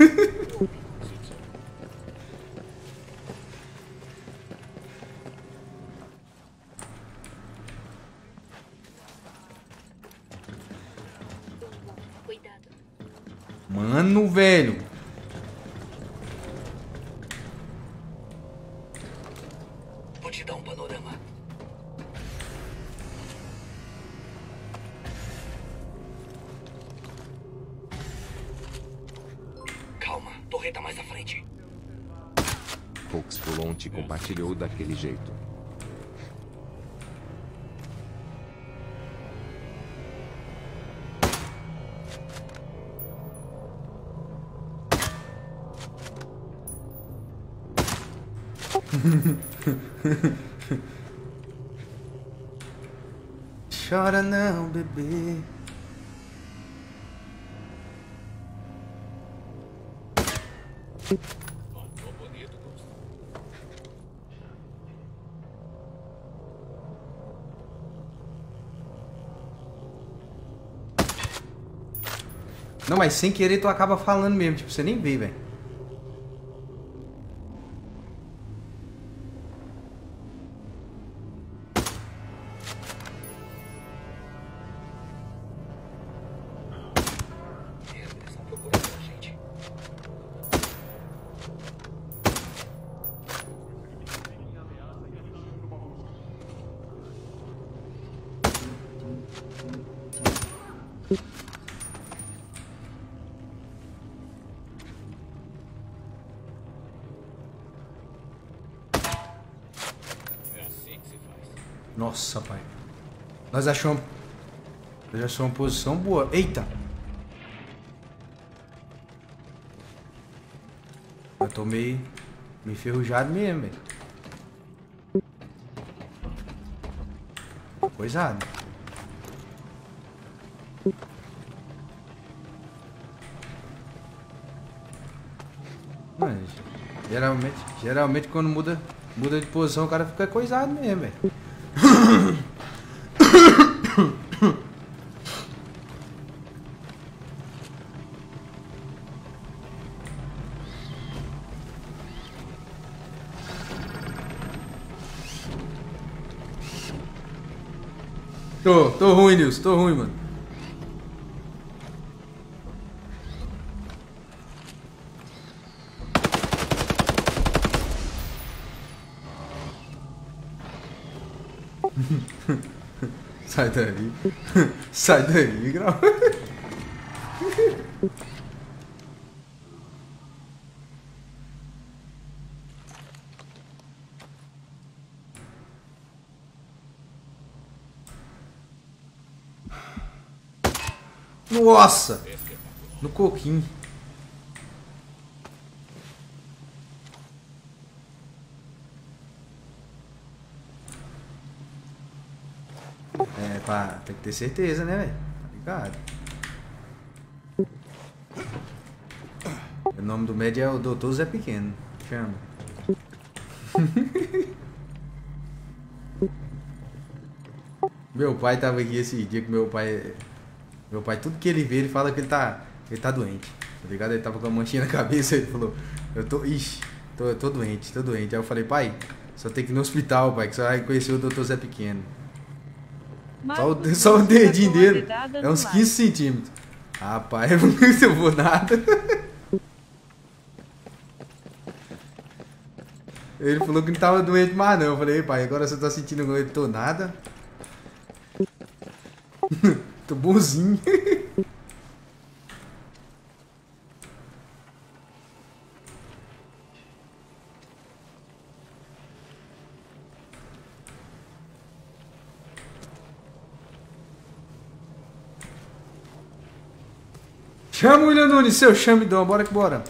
S3: Mano, velho.
S7: Vou te dar um panorama. Calma, torreta mais à frente.
S6: Fox Fulont compartilhou daquele jeito.
S3: Chora não, bebê. Não, mas sem querer tu acaba falando mesmo, tipo, você nem vê, velho. Nossa, pai. Nós achamos... Nós achamos uma posição boa. Eita! Eu tô meio... meio enferrujado mesmo, velho. Coisado. Mano, geralmente... Geralmente quando muda... Muda de posição o cara fica coisado mesmo, velho. Tô, tô ruim, Nilson, tô ruim, mano. Sai daí. Sai daí, Grau. Nossa! No coquinho. É, pá, tem que ter certeza, né, velho? Tá ligado? O nome do médico é o doutor Zé Pequeno. Chama. Meu pai tava aqui esse dia que meu pai... Meu pai, tudo que ele vê, ele fala que ele tá... Ele tá doente. Tá ligado? Ele tava com a manchinha na cabeça, ele falou... Eu tô... Ixi, tô, eu tô doente, tô doente. Aí eu falei, pai, só tem que ir no hospital, pai, que você vai conhecer o doutor Zé Pequeno. Só o, só o dedinho dele é uns quinze centímetros. Rapaz, eu não vou nada. Ele falou que não tava doente mais não. Eu falei, pai, agora você tá sentindo que eu tô nada. Tô bonzinho. Chama o William Nunes, seu chamidão, bora que bora.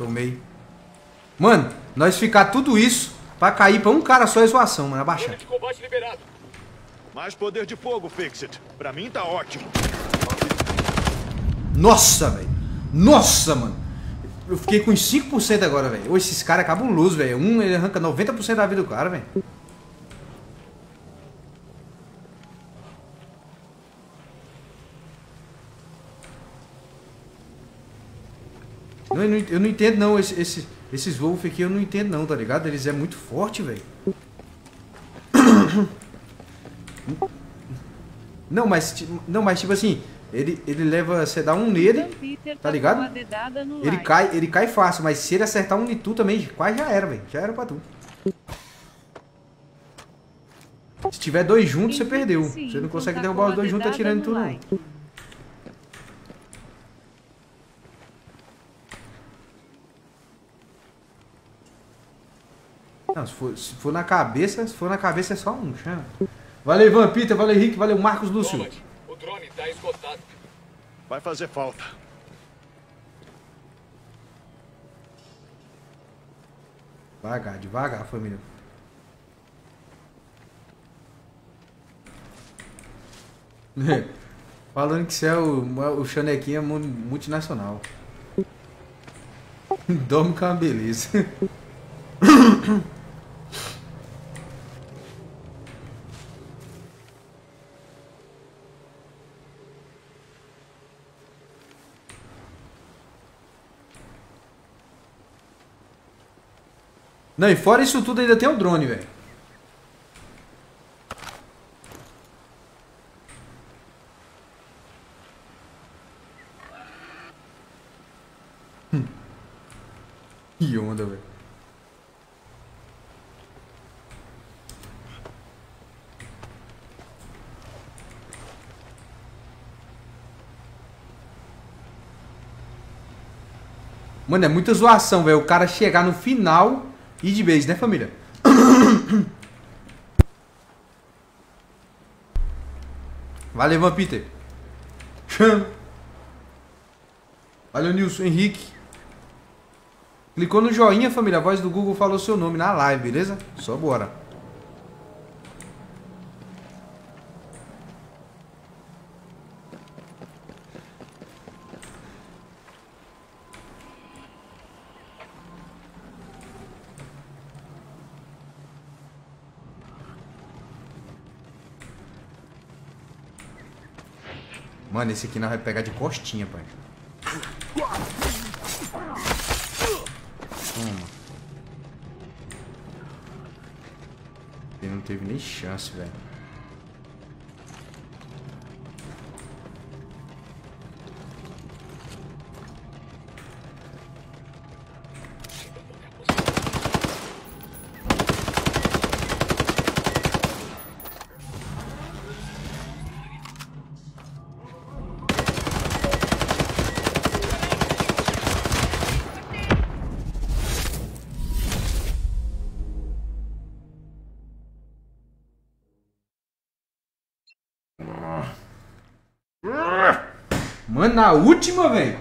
S3: tomei. Mano, nós ficar tudo isso pra cair pra um cara só é zoação, mano. Abaixa.
S7: De combate liberado.
S9: Mais poder de fogo, Fixit. Pra mim tá ótimo.
S3: Nossa, velho. Nossa, mano. Eu fiquei com uns cinco por cento agora, velho. Esses caras é cabuloso, velho. Um, ele arranca noventa por cento da vida do cara, velho. Não, eu, não, eu não entendo, não. Esse, esse, esses Wolf aqui eu não entendo, não, tá ligado? Eles é muito forte, velho. Não, mas, não, mas tipo assim, ele, ele leva, você dá um nele, tá ligado? Ele cai, ele cai fácil, mas se ele acertar um Nitu também, quase já era, velho. Já era pra tu. Se tiver dois juntos, você perdeu. Você não consegue derrubar os dois juntos atirando em tu, não. Não, se for, se for na cabeça, se for na cabeça é só um, chama. Valeu, Ivan Peter, valeu, Henrique, valeu, Marcos Lúcio.
S7: Combat, o drone tá esgotado.
S9: Vai fazer falta.
S3: Devagar, devagar, família. Falando que você é o, o Chanequinho é multinacional. Dorme com uma beleza. Não, e fora isso tudo ainda tem o drone, velho. Que onda, velho. Mano, é muita zoação, velho. O cara chegar no final e de vez, né, família? Valeu, Van Peter. Valeu, Nilson Henrique. Clicou no joinha, família. A voz do Google falou seu nome na live, beleza? Só bora. Mano, esse aqui nós vai pegar de costinha, pai. Toma. Ele não teve nem chance, velho. Mano, na última, velho.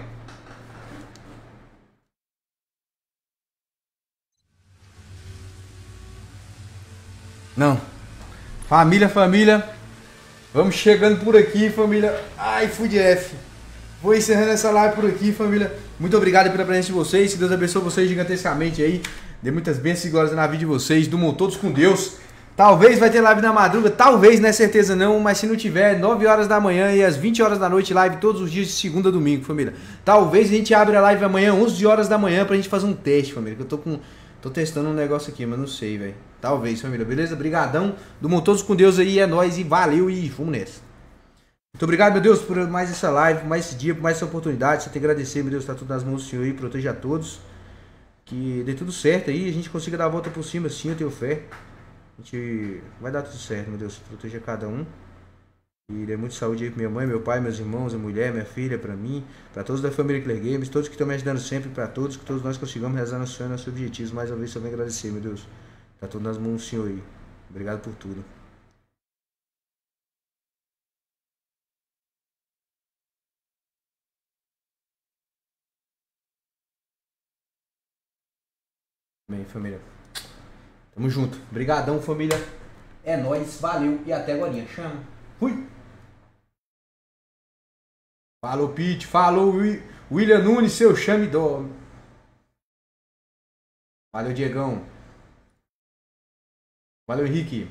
S3: Não. Família, família. Vamos chegando por aqui, família. Ai, fui de F. Vou encerrando essa live por aqui, família. Muito obrigado pela presença de vocês. Que Deus abençoe vocês gigantescamente aí. Dê muitas bênçãos e glórias na vida de vocês. Durmam todos com Deus. Talvez vai ter live na madruga, talvez, não é certeza não, mas se não tiver, nove horas da manhã e às vinte horas da noite, live todos os dias de segunda a domingo, família. Talvez a gente abra a live amanhã, onze horas da manhã, pra gente fazer um teste, família, que eu tô com... tô testando um negócio aqui, mas não sei, velho. Talvez, família, beleza? Brigadão, durmam todos com Deus aí, é nóis e valeu e vamos nessa. Muito obrigado, meu Deus, por mais essa live, por mais esse dia, por mais essa oportunidade, só tenho que agradecer, meu Deus, tá tudo nas mãos do Senhor aí, proteja a todos, que dê tudo certo aí, a gente consiga dar a volta por cima, sim, eu tenho fé. A gente vai dar tudo certo, meu Deus, proteja cada um. E dê muita saúde aí pra minha mãe, meu pai, meus irmãos, a mulher, minha filha, pra mim, pra todos da família Clear Games, todos que estão me ajudando sempre, pra todos, que todos nós consigamos realizar nossos sonhos, nossos objetivos. Mais uma vez, só venho agradecer, meu Deus. Tá tudo nas mãos do Senhor aí. Obrigado por tudo. Bem, família. Tamo junto. Obrigadão, família. É nóis, valeu e até agora. Chama. Fui. Falou, Pete. Falou, William Nunes, seu chame do. Valeu, Diegão. Valeu, Henrique.